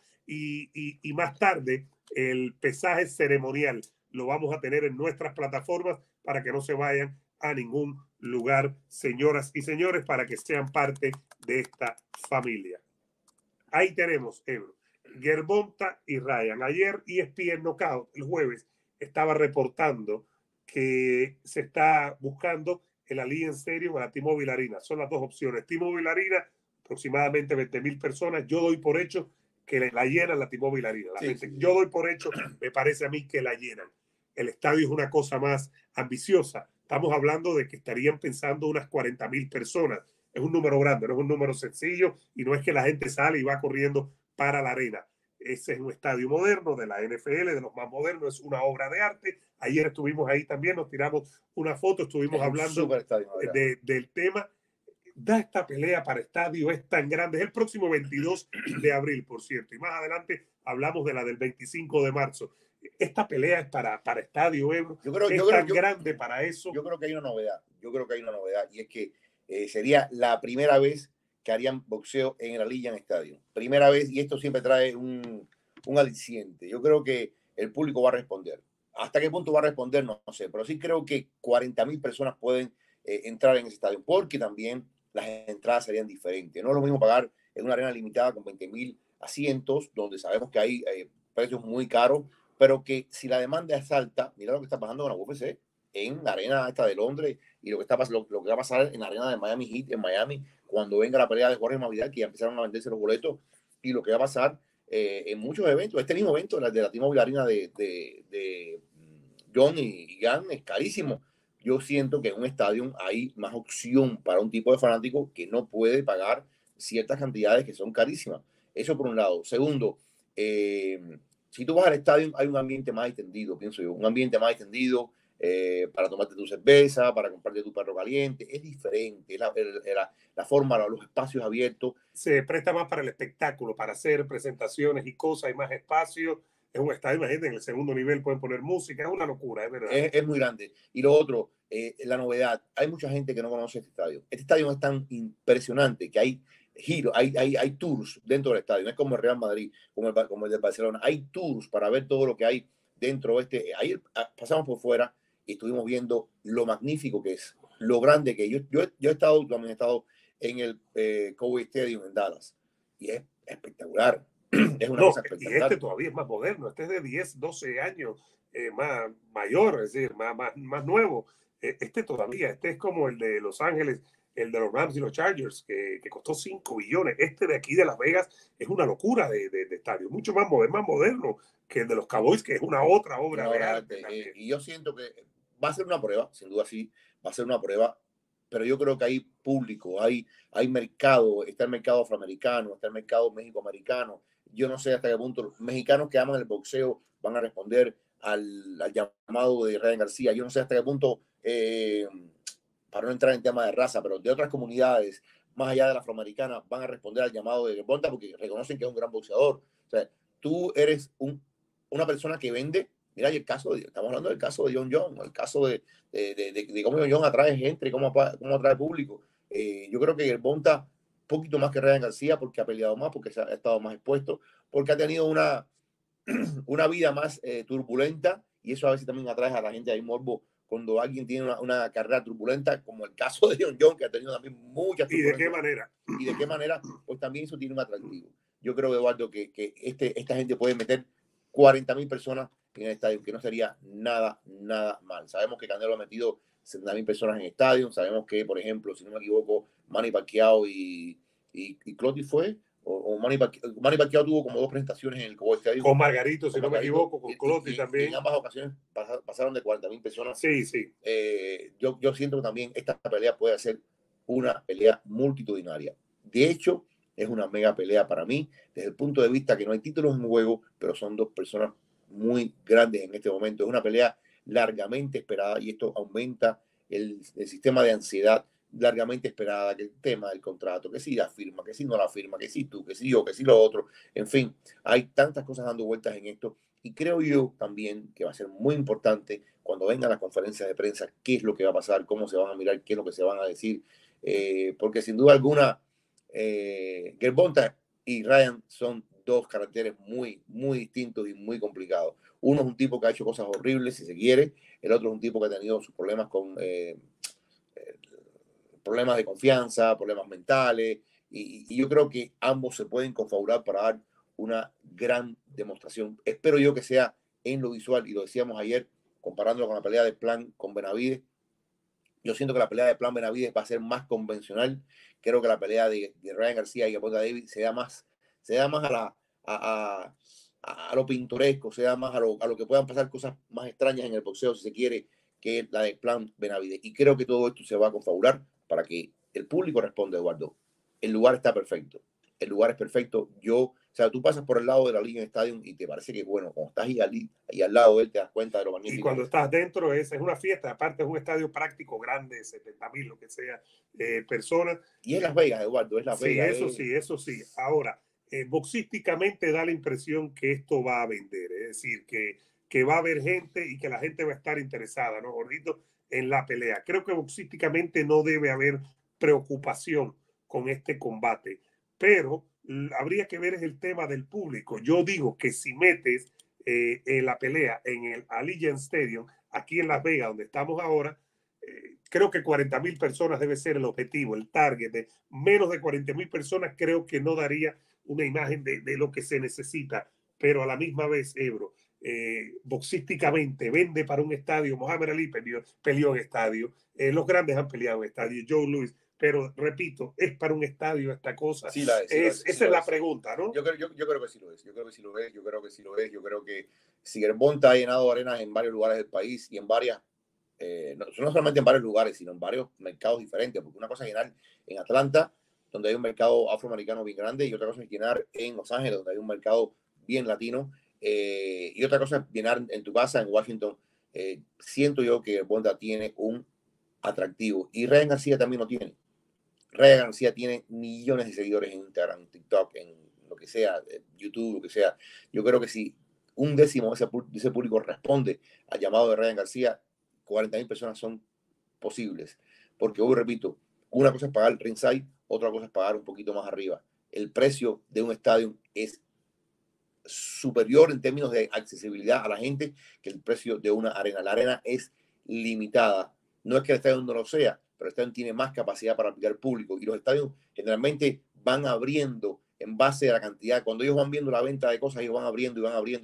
y más tarde el pesaje ceremonial lo vamos a tener en nuestras plataformas para que no se vayan a ningún lugar, señoras y señores, para que sean parte de esta familia. Ahí tenemos, Ebro, Gervonta y Ryan. Ayer ESPN Knockout, el jueves, estaba reportando que se está buscando el Allegiant Stadium o la T-Mobile Arena. Son las dos opciones. T-Mobile Arena, aproximadamente 20,000 personas. Yo doy por hecho que la llenan la T-Mobile Arena. Yo doy por hecho, me parece a mí que la llenan. El estadio es una cosa más ambiciosa. Estamos hablando de que estarían pensando unas 40,000 personas. Es un número grande, no es un número sencillo y no es que la gente sale y va corriendo para la arena. Ese es un estadio moderno de la NFL, de los más modernos, es una obra de arte. Ayer estuvimos ahí también, nos tiramos una foto, estuvimos hablando del tema. Da esta pelea para estadio, es tan grande, es el próximo 22 de abril, por cierto, y más adelante hablamos de la del 25 de marzo. Esta pelea es para estadio, Ebro. Es tan grande para eso. Yo creo que hay una novedad, y es que sería la primera vez que harían boxeo en el Allegiant Stadium. Primera vez, y esto siempre trae un aliciente. Yo creo que el público va a responder. ¿Hasta qué punto va a responder? No sé, pero sí creo que 40,000 personas pueden entrar en ese estadio, porque también las entradas serían diferentes. No es lo mismo pagar en una arena limitada con 20,000 asientos, donde sabemos que hay precios muy caros, pero que si la demanda es alta, mira lo que está pasando con la UFC en la arena esta de Londres y lo que va a pasar en la arena de Miami Heat en Miami cuando venga la pelea de Jorge Masvidal, que ya empezaron a venderse los boletos, y lo que va a pasar en muchos eventos. Este mismo evento de la T-Mobile Arena de John y Jan es carísimo. Yo siento que en un estadio hay más opción para un tipo de fanático que no puede pagar ciertas cantidades que son carísimas. Eso por un lado. Segundo, si tú vas al estadio hay un ambiente más extendido, pienso yo, un ambiente más extendido para tomarte tu cerveza, para comprarte tu perro caliente. Es diferente, la forma, los espacios abiertos. Se presta más para el espectáculo, para hacer presentaciones y cosas, hay más espacio. Es un estadio, imagínate, en el segundo nivel pueden poner música, es una locura, es verdad. Es muy grande. Y lo otro, la novedad, hay mucha gente que no conoce este estadio. Este estadio es tan impresionante que hay giros, hay tours dentro del estadio. No es como el Real Madrid, como el de Barcelona. Hay tours para ver todo lo que hay dentro de este. Ahí pasamos por fuera y estuvimos viendo lo magnífico que es, lo grande que es. Yo he estado, también he estado en el Cowboy Stadium en Dallas y es espectacular. Es una cosa espectacular. Y este todavía es más moderno, este es de 10, 12 años más mayor, es decir, más nuevo. Este es como el de Los Ángeles, el de los Rams y los Chargers, que costó 5 billones. Este de aquí de Las Vegas es una locura de estadio, mucho más moderno que el de los Cowboys, que es una otra obra de arte. Y yo siento que va a ser una prueba, sin duda sí, va a ser una prueba, pero yo creo que hay público, hay mercado, está el mercado afroamericano, está el mercado mexicoamericano. Yo no sé hasta qué punto los mexicanos que aman el boxeo van a responder al llamado de Ryan García. Yo no sé hasta qué punto, para no entrar en tema de raza, pero de otras comunidades, más allá de la afroamericana, van a responder al llamado de Gervonta porque reconocen que es un gran boxeador. O sea, tú eres una persona que vende. Mira, y estamos hablando del caso de John Jones, el caso de cómo John Jones atrae gente, cómo atrae público. Yo creo que Gervonta poquito más que Ryan García porque ha peleado más, porque ha estado más expuesto, porque ha tenido una vida más turbulenta y eso a veces también atrae a la gente, hay morbo cuando alguien tiene una carrera turbulenta, como el caso de John Jones, que ha tenido también muchas turbulencias. ¿Y de qué manera? Y de qué manera, pues también eso tiene un atractivo. Yo creo, Eduardo, que esta gente puede meter 40,000 personas en el estadio, que no sería nada mal. Sabemos que Canelo ha metido 70,000 personas en el estadio. Sabemos que, por ejemplo, si no me equivoco, Manny Pacquiao y Clottey fue, o Manny Pacquiao tuvo como 2 presentaciones en el Cobo Estadio. Con Margarito, si no me equivoco, con Clottey también. Y en ambas ocasiones pasaron de 40,000 personas. Sí, sí. Yo siento que también esta pelea puede ser una pelea multitudinaria. De hecho, es una mega pelea para mí, desde el punto de vista que no hay títulos en juego, pero son 2 personas muy grandes en este momento. Es una pelea largamente esperada y esto aumenta el sistema de ansiedad largamente esperada, que el tema del contrato, que si la firma, que si no la firma, que si tú, que si yo, que si lo otro. En fin, hay tantas cosas dando vueltas en esto y creo yo también que va a ser muy importante cuando vengan las conferencias de prensa, qué es lo que va a pasar, cómo se van a mirar, qué es lo que se van a decir, porque sin duda alguna Gervonta y Ryan son 2 caracteres muy distintos y muy complicados. Uno es un tipo que ha hecho cosas horribles, si se quiere. El otro es un tipo que ha tenido sus problemas con problemas de confianza, problemas mentales. Y yo creo que ambos se pueden confabular para dar una gran demostración. Espero yo que sea en lo visual, y lo decíamos ayer, comparándolo con la pelea de Plan con Benavides. Yo siento que la pelea de Plan Benavides va a ser más convencional. Creo que la pelea de Ryan García y Gervonta Davis se da más a lo pintoresco, se da más a lo que puedan pasar cosas más extrañas en el boxeo, si se quiere, que la de Plan Benavides. Y creo que todo esto se va a confabular para que el público responda, Eduardo. El lugar está perfecto. El lugar es perfecto. O sea, tú pasas por el lado de la Legion Stadium y te parece que, bueno, cuando estás ahí al lado de él, te das cuenta de lo magnífico. Y cuando estás dentro es una fiesta. Aparte es un estadio práctico grande, 70,000, lo que sea, personas. Y es Las Vegas, Eduardo, es Las Vegas. Eso sí. Ahora, boxísticamente da la impresión que esto va a vender. Es decir, que va a haber gente y que la gente va a estar interesada, ¿no, gordito? En la pelea. Creo que boxísticamente no debe haber preocupación con este combate, pero habría que ver el tema del público. Yo digo que si metes en la pelea en el Allegiant Stadium, aquí en Las Vegas, donde estamos ahora, creo que 40,000 personas debe ser el objetivo, el target. De menos de 40,000 personas creo que no daría una imagen de lo que se necesita, pero a la misma vez, Ebro, boxísticamente vende para un estadio. Mohamed Ali peleó en estadio, los grandes han peleado en estadio, Joe Louis, pero repito, es para un estadio esta cosa. Sí, esa es la pregunta, ¿no? Yo creo que sí lo es. Yo creo que si Gervonta ha llenado arenas en varios lugares del país y en varias, no solamente en varios lugares, sino en varios mercados diferentes, porque una cosa es llenar en Atlanta, donde hay un mercado afroamericano bien grande, y otra cosa es llenar en Los Ángeles, donde hay un mercado bien latino, y otra cosa es llenar en tu casa en Washington. Siento yo que Gervonta tiene un atractivo, y Ryan García también lo tiene. Ryan García tiene millones de seguidores en Instagram, en TikTok, en lo que sea, YouTube, lo que sea. Yo creo que si un décimo de ese público responde al llamado de Ryan García, 40,000 personas son posibles. Porque hoy, repito, una cosa es pagar ringside, otra cosa es pagar un poquito más arriba. El precio de un estadio es superior en términos de accesibilidad a la gente que el precio de una arena. La arena es limitada. No es que el estadio no lo sea, pero el estadio tiene más capacidad para aplicar público, y los estadios generalmente van abriendo en base a la cantidad. Cuando ellos van viendo la venta de cosas, ellos van abriendo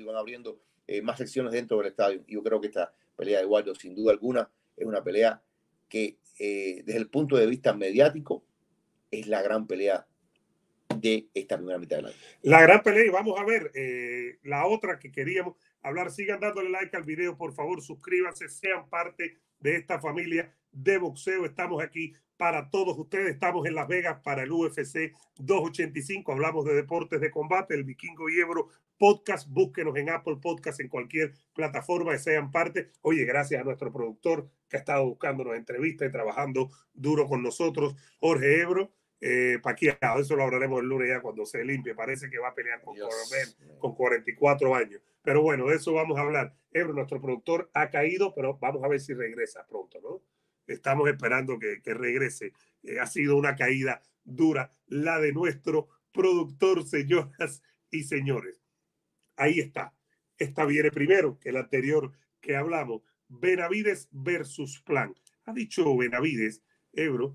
más secciones dentro del estadio. Y yo creo que esta pelea de Eduardo, sin duda alguna, es una pelea que desde el punto de vista mediático es la gran pelea de esta primera mitad del año. La gran pelea. Y vamos a ver la otra que queríamos hablar. Sigan dándole like al video, por favor, suscríbanse, sean parte de esta familia de boxeo. Estamos aquí para todos ustedes. Estamos en Las Vegas para el UFC 285. Hablamos de deportes de combate, el Vikingo y Ebro podcast. Búsquenos en Apple Podcast, en cualquier plataforma, y sean parte. Oye, gracias a nuestro productor que ha estado buscándonos entrevistas y trabajando duro con nosotros, Jorge Ebro. Pacquiao, eso lo hablaremos el lunes ya cuando se limpie. Parece que va a pelear con Coronel con 44 años. Pero bueno, de eso vamos a hablar. Ebro, nuestro productor, ha caído, pero vamos a ver si regresa pronto, ¿no? Estamos esperando que regrese. Ha sido una caída dura la de nuestro productor, señoras y señores. Ahí está. Esta viene primero que la anterior que hablamos. Benavides versus Plan. Ha dicho Benavides, Ebro,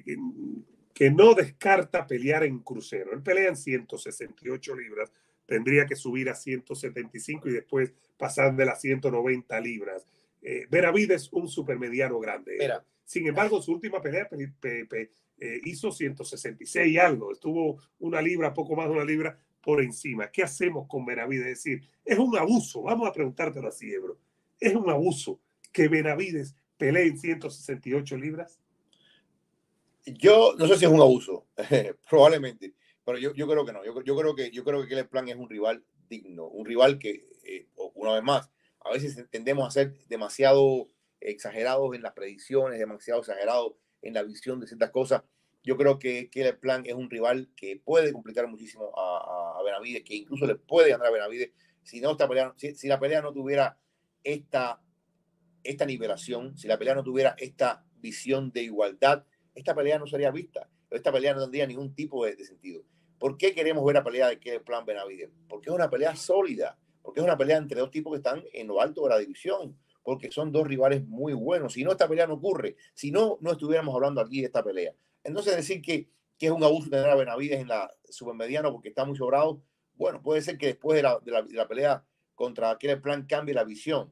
que no descarta pelear en crucero. Él pelea en 168 libras, tendría que subir a 175 y después pasar de las 190 libras. Benavides, un supermediano grande. Mira. Sin embargo, su última pelea hizo 166 y algo. Estuvo una libra, poco más de una libra por encima. ¿Qué hacemos con Benavides? Es decir, es un abuso. Vamos a preguntártelo así, Ebro. ¿Es un abuso que Benavides pelee en 168 libras? Yo no sé si es un abuso, probablemente, pero yo creo que no. Yo creo que Caleb Plant es un rival digno, un rival que, una vez más, a veces tendemos a ser demasiado exagerados en las predicciones, demasiado exagerados en la visión de ciertas cosas. Yo creo que Caleb Plant es un rival que puede complicar muchísimo a Benavides, que incluso le puede ganar a Benavides si la pelea no tuviera esta nivelación, si la pelea no tuviera esta visión de igualdad. Esta pelea no sería vista. Esta pelea no tendría ningún tipo de sentido. ¿Por qué queremos ver la pelea de Caleb Plant Benavides? Porque es una pelea sólida. Porque es una pelea entre dos tipos que están en lo alto de la división. Porque son dos rivales muy buenos. Si no, esta pelea no ocurre. Si no, no estuviéramos hablando aquí de esta pelea. Entonces, decir que es un abuso tener a Benavides en la supermediano porque está muy sobrado, bueno, puede ser que después de la pelea contra Caleb Plant cambie la visión.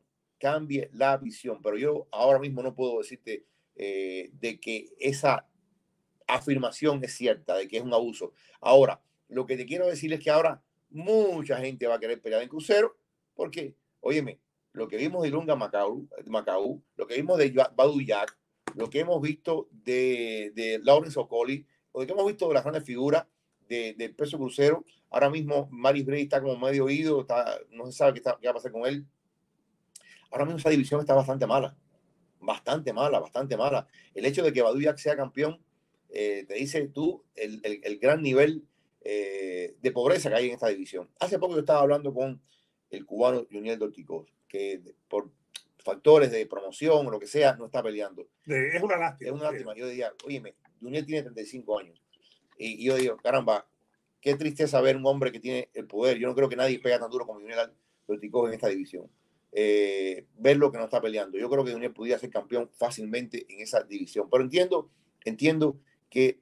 Pero yo ahora mismo no puedo decirte de que esa afirmación es cierta, de que es un abuso. Ahora, lo que te quiero decir es que ahora mucha gente va a querer pelear en crucero, porque, óyeme, lo que vimos de Ilunga Macau, lo que vimos de Badou Jack, lo que hemos visto de Lawrence Okolie, lo que hemos visto de las grandes figuras del peso crucero, ahora mismo Maris Bray está como medio oído, no se sabe qué va a pasar con él. Ahora mismo esa división está bastante mala. Bastante mala, bastante mala. El hecho de que Badou Jack sea campeón te dice tú el gran nivel de pobreza que hay en esta división. Hace poco yo estaba hablando con el cubano Juniel Dorticós, que por factores de promoción o lo que sea, no está peleando. Es una lástima. Es una lástima. Yo diría, oye, Juniel tiene 35 años. Y yo digo, caramba, qué tristeza ver un hombre que tiene el poder. Yo no creo que nadie pega tan duro como Juniel Dorticós en esta división. Ver lo que no está peleando. Yo creo que Junior pudiera ser campeón fácilmente en esa división. Pero entiendo que,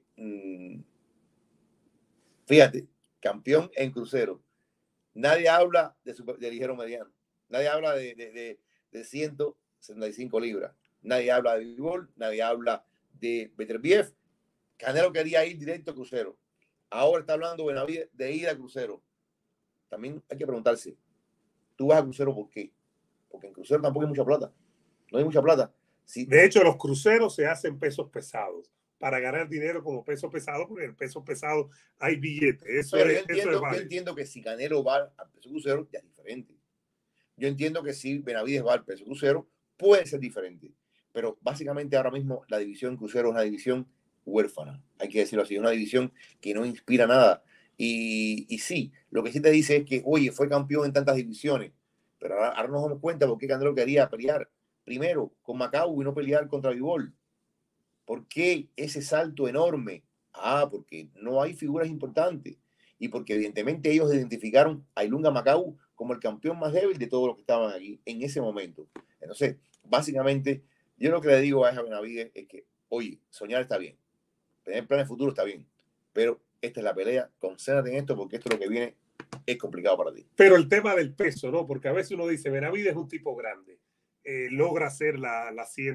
fíjate, campeón en crucero. Nadie habla de ligero mediano. Nadie habla de 175 libras. Nadie habla de Bivol. Nadie habla de Beterbiev. Canelo quería ir directo a crucero. Ahora está hablando Benavides de ir a crucero. También hay que preguntarse, ¿tú vas a crucero por qué? Porque en crucero tampoco hay mucha plata. No hay mucha plata. Sí. De hecho, los cruceros se hacen pesos pesados para ganar dinero como peso pesado, porque en el peso pesado hay billetes. Pero yo entiendo que si Canelo va al peso crucero, ya es diferente. Yo entiendo que si Benavides va al peso crucero, puede ser diferente. Pero básicamente ahora mismo la división crucero es una división huérfana. Hay que decirlo así, es una división que no inspira nada. Y sí, lo que sí te dice es que, oye, fue campeón en tantas divisiones. Pero ahora nos damos cuenta por qué Canelo quería pelear primero con Macau y no pelear contra Bivol. ¿Por qué ese salto enorme? Porque no hay figuras importantes y porque evidentemente ellos identificaron a Ilunga Macau como el campeón más débil de todos los que estaban aquí en ese momento. Entonces, básicamente, yo lo que le digo a Benavides es que, oye, soñar está bien, tener planes futuros está bien, pero esta es la pelea, concéntrate en esto porque esto es lo que viene, es complicado para ti. Pero el tema del peso, ¿no? Porque a veces uno dice, Benavides es un tipo grande, logra hacer la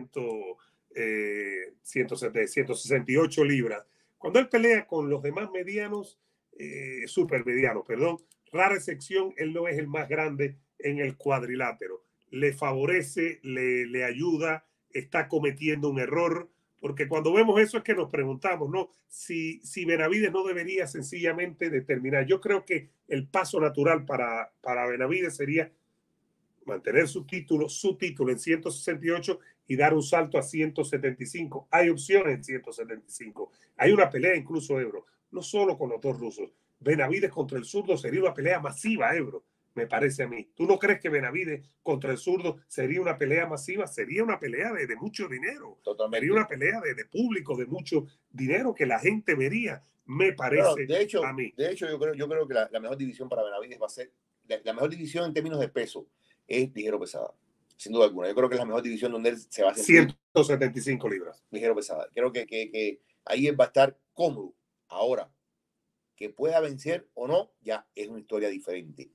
168 libras. Cuando él pelea con los demás medianos, super medianos, perdón, rara excepción, él no es el más grande en el cuadrilátero. Le favorece, le ayuda, está cometiendo un error, porque cuando vemos eso es que nos preguntamos, ¿no? Si Benavides no debería sencillamente determinar. Yo creo que el paso natural para Benavides sería mantener su título en 168 y dar un salto a 175. Hay opciones en 175. Hay una pelea incluso, Ebro, no solo con los dos rusos. Benavides contra el zurdo sería una pelea masiva, Ebro, me parece a mí. ¿Tú no crees que Benavides contra el zurdo sería una pelea masiva? Sería una pelea de mucho dinero. Totalmente. Sería una pelea de público, de mucho dinero que la gente vería, me parece a mí. De hecho, yo creo que la mejor división para Benavides va a ser, la mejor división en términos de peso es ligero pesada. sin duda alguna. Yo creo que es la mejor división donde él se va a sentir 175 libras. ligero pesada. Creo que ahí él va a estar cómodo. Ahora, que pueda vencer o no, ya es una historia diferente.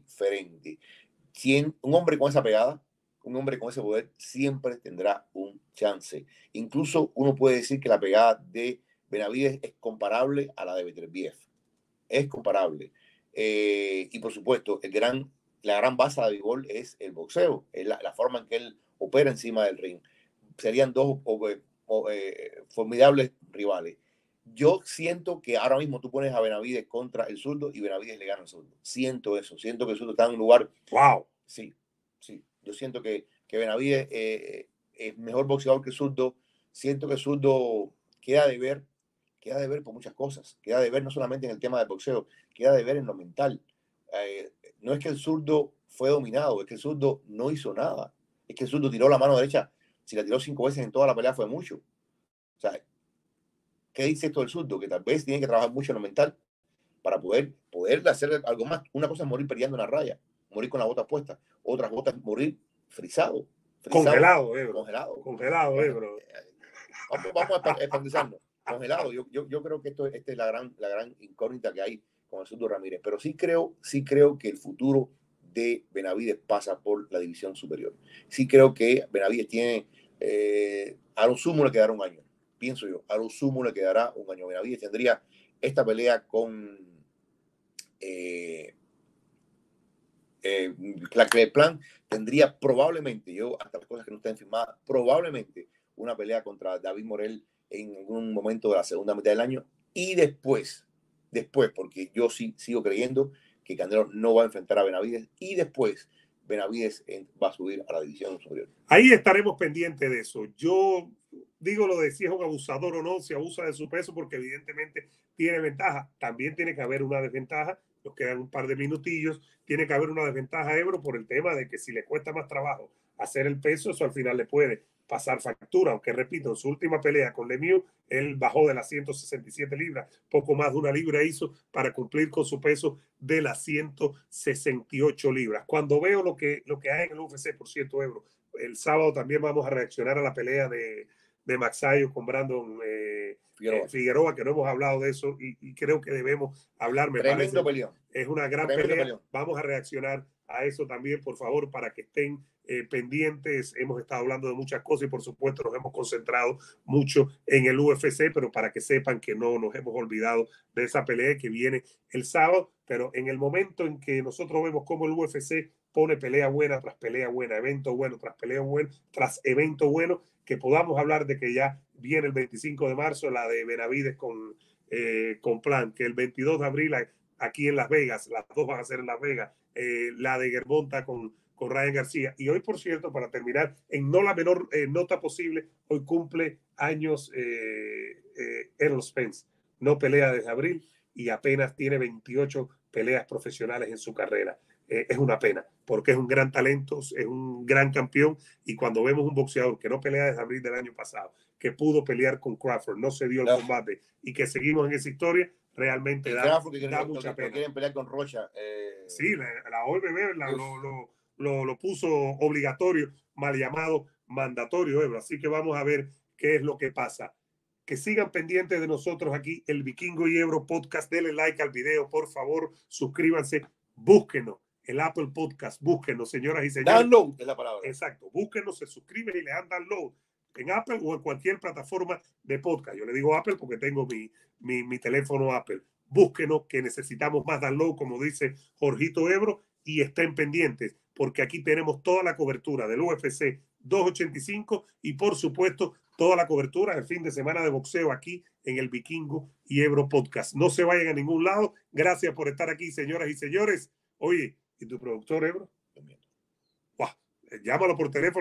Un hombre con esa pegada, un hombre con ese poder, siempre tendrá un chance. Incluso uno puede decir que la pegada de Benavides es comparable a la de Beterbiev. Es comparable. Y por supuesto, la gran base de béisbol es el boxeo, es la forma en que él opera encima del ring. Serían dos formidables rivales. Yo siento que ahora mismo tú pones a Benavides contra el zurdo y Benavides le gana al zurdo. Siento eso. Siento que el zurdo está en un lugar. ¡Wow! Sí. Yo siento que Benavides es mejor boxeador que el zurdo. Siento que el zurdo queda de ver por muchas cosas. Queda de ver no solamente en el tema del boxeo, queda de ver en lo mental. No es que el zurdo fue dominado, es que el zurdo no hizo nada. Es que el zurdo tiró la mano derecha. Si la tiró 5 veces en toda la pelea fue mucho. O sea, ¿qué dice esto del zurdo? Que tal vez tiene que trabajar mucho en lo mental para poder hacer algo más. Una cosa es morir peleando una raya, morir con la bota puesta. Otra cosa es morir frisado. Congelado, bro. Congelado, bro. Vamos a expandizarnos. Congelado. Yo creo que esta es la gran incógnita que hay con el zurdo Ramírez. Pero sí creo que el futuro de Benavides pasa por la división superior. Sí creo que Benavides tiene, a lo sumo le quedará un año. Pienso yo, a lo sumo le quedará un año. Benavides tendría esta pelea con el plan, tendría probablemente, hasta las cosas que no estén firmadas, probablemente una pelea contra David Morel en algún momento de la segunda mitad del año y después, porque yo sí sigo creyendo que Canelo no va a enfrentar a Benavides y después Benavides va a subir a la división superior. Ahí estaremos pendientes de eso. Yo digo lo de si es un abusador o no, si abusa de su peso, porque evidentemente tiene ventaja. También tiene que haber una desventaja. Nos quedan un par de minutillos. Tiene que haber una desventaja, Ebro, por el tema de que si le cuesta más trabajo hacer el peso, eso al final le puede pasar factura. Aunque repito, en su última pelea con Lemieux, él bajó de las 167 libras, poco más de una libra hizo para cumplir con su peso de las 168 libras. Cuando veo lo que hay en el UFC, por cierto, Ebro, el sábado también vamos a reaccionar a la pelea de Magsayo con Brandon Figueroa, que no hemos hablado de eso y creo que debemos hablar. Me Tremendo parece peleón. Es una gran pelea. Vamos a reaccionar a eso también, por favor, para que estén pendientes. Hemos estado hablando de muchas cosas y por supuesto nos hemos concentrado mucho en el UFC, pero para que sepan que no nos hemos olvidado de esa pelea que viene el sábado, pero en el momento en que nosotros vemos cómo el UFC pone pelea buena tras pelea buena, evento bueno tras pelea bueno, tras evento bueno, que podamos hablar de que ya viene el 25 de marzo la de Benavides con Plan, que el 22 de abril aquí en Las Vegas, las dos van a ser en Las Vegas, la de Gervonta con Ryan García. Y hoy, por cierto, para terminar, en no la menor nota posible, hoy cumple años Errol Spence. No pelea desde abril y apenas tiene 28 peleas profesionales en su carrera. Es una pena, porque es un gran talento, es un gran campeón, y cuando vemos un boxeador que no pelea desde abril del año pasado, que pudo pelear con Crawford, no se dio el combate, y que seguimos en esa historia, realmente da mucha pena. Quieren pelear con Rocha. Sí, la OMB lo puso obligatorio, mal llamado mandatorio, Ebro. Así que vamos a ver qué es lo que pasa. Que sigan pendientes de nosotros aquí, el Vikingo y Ebro Podcast. Denle like al video, por favor, suscríbanse, búsquenos. El Apple Podcast, búsquenos, señoras y señores. Download es la palabra. Exacto, búsquenos, se suscriben y le dan download en Apple o en cualquier plataforma de podcast. Yo le digo Apple porque tengo mi teléfono Apple. Búsquenos, que necesitamos más download, como dice Jorgito Ebro, y estén pendientes, porque aquí tenemos toda la cobertura del UFC 285 y, por supuesto, toda la cobertura del fin de semana de boxeo aquí en el Vikingo y Ebro Podcast. No se vayan a ningún lado. Gracias por estar aquí, señoras y señores. Oye, ¿y tu productor, Ebro? Wow. Llámalo por teléfono.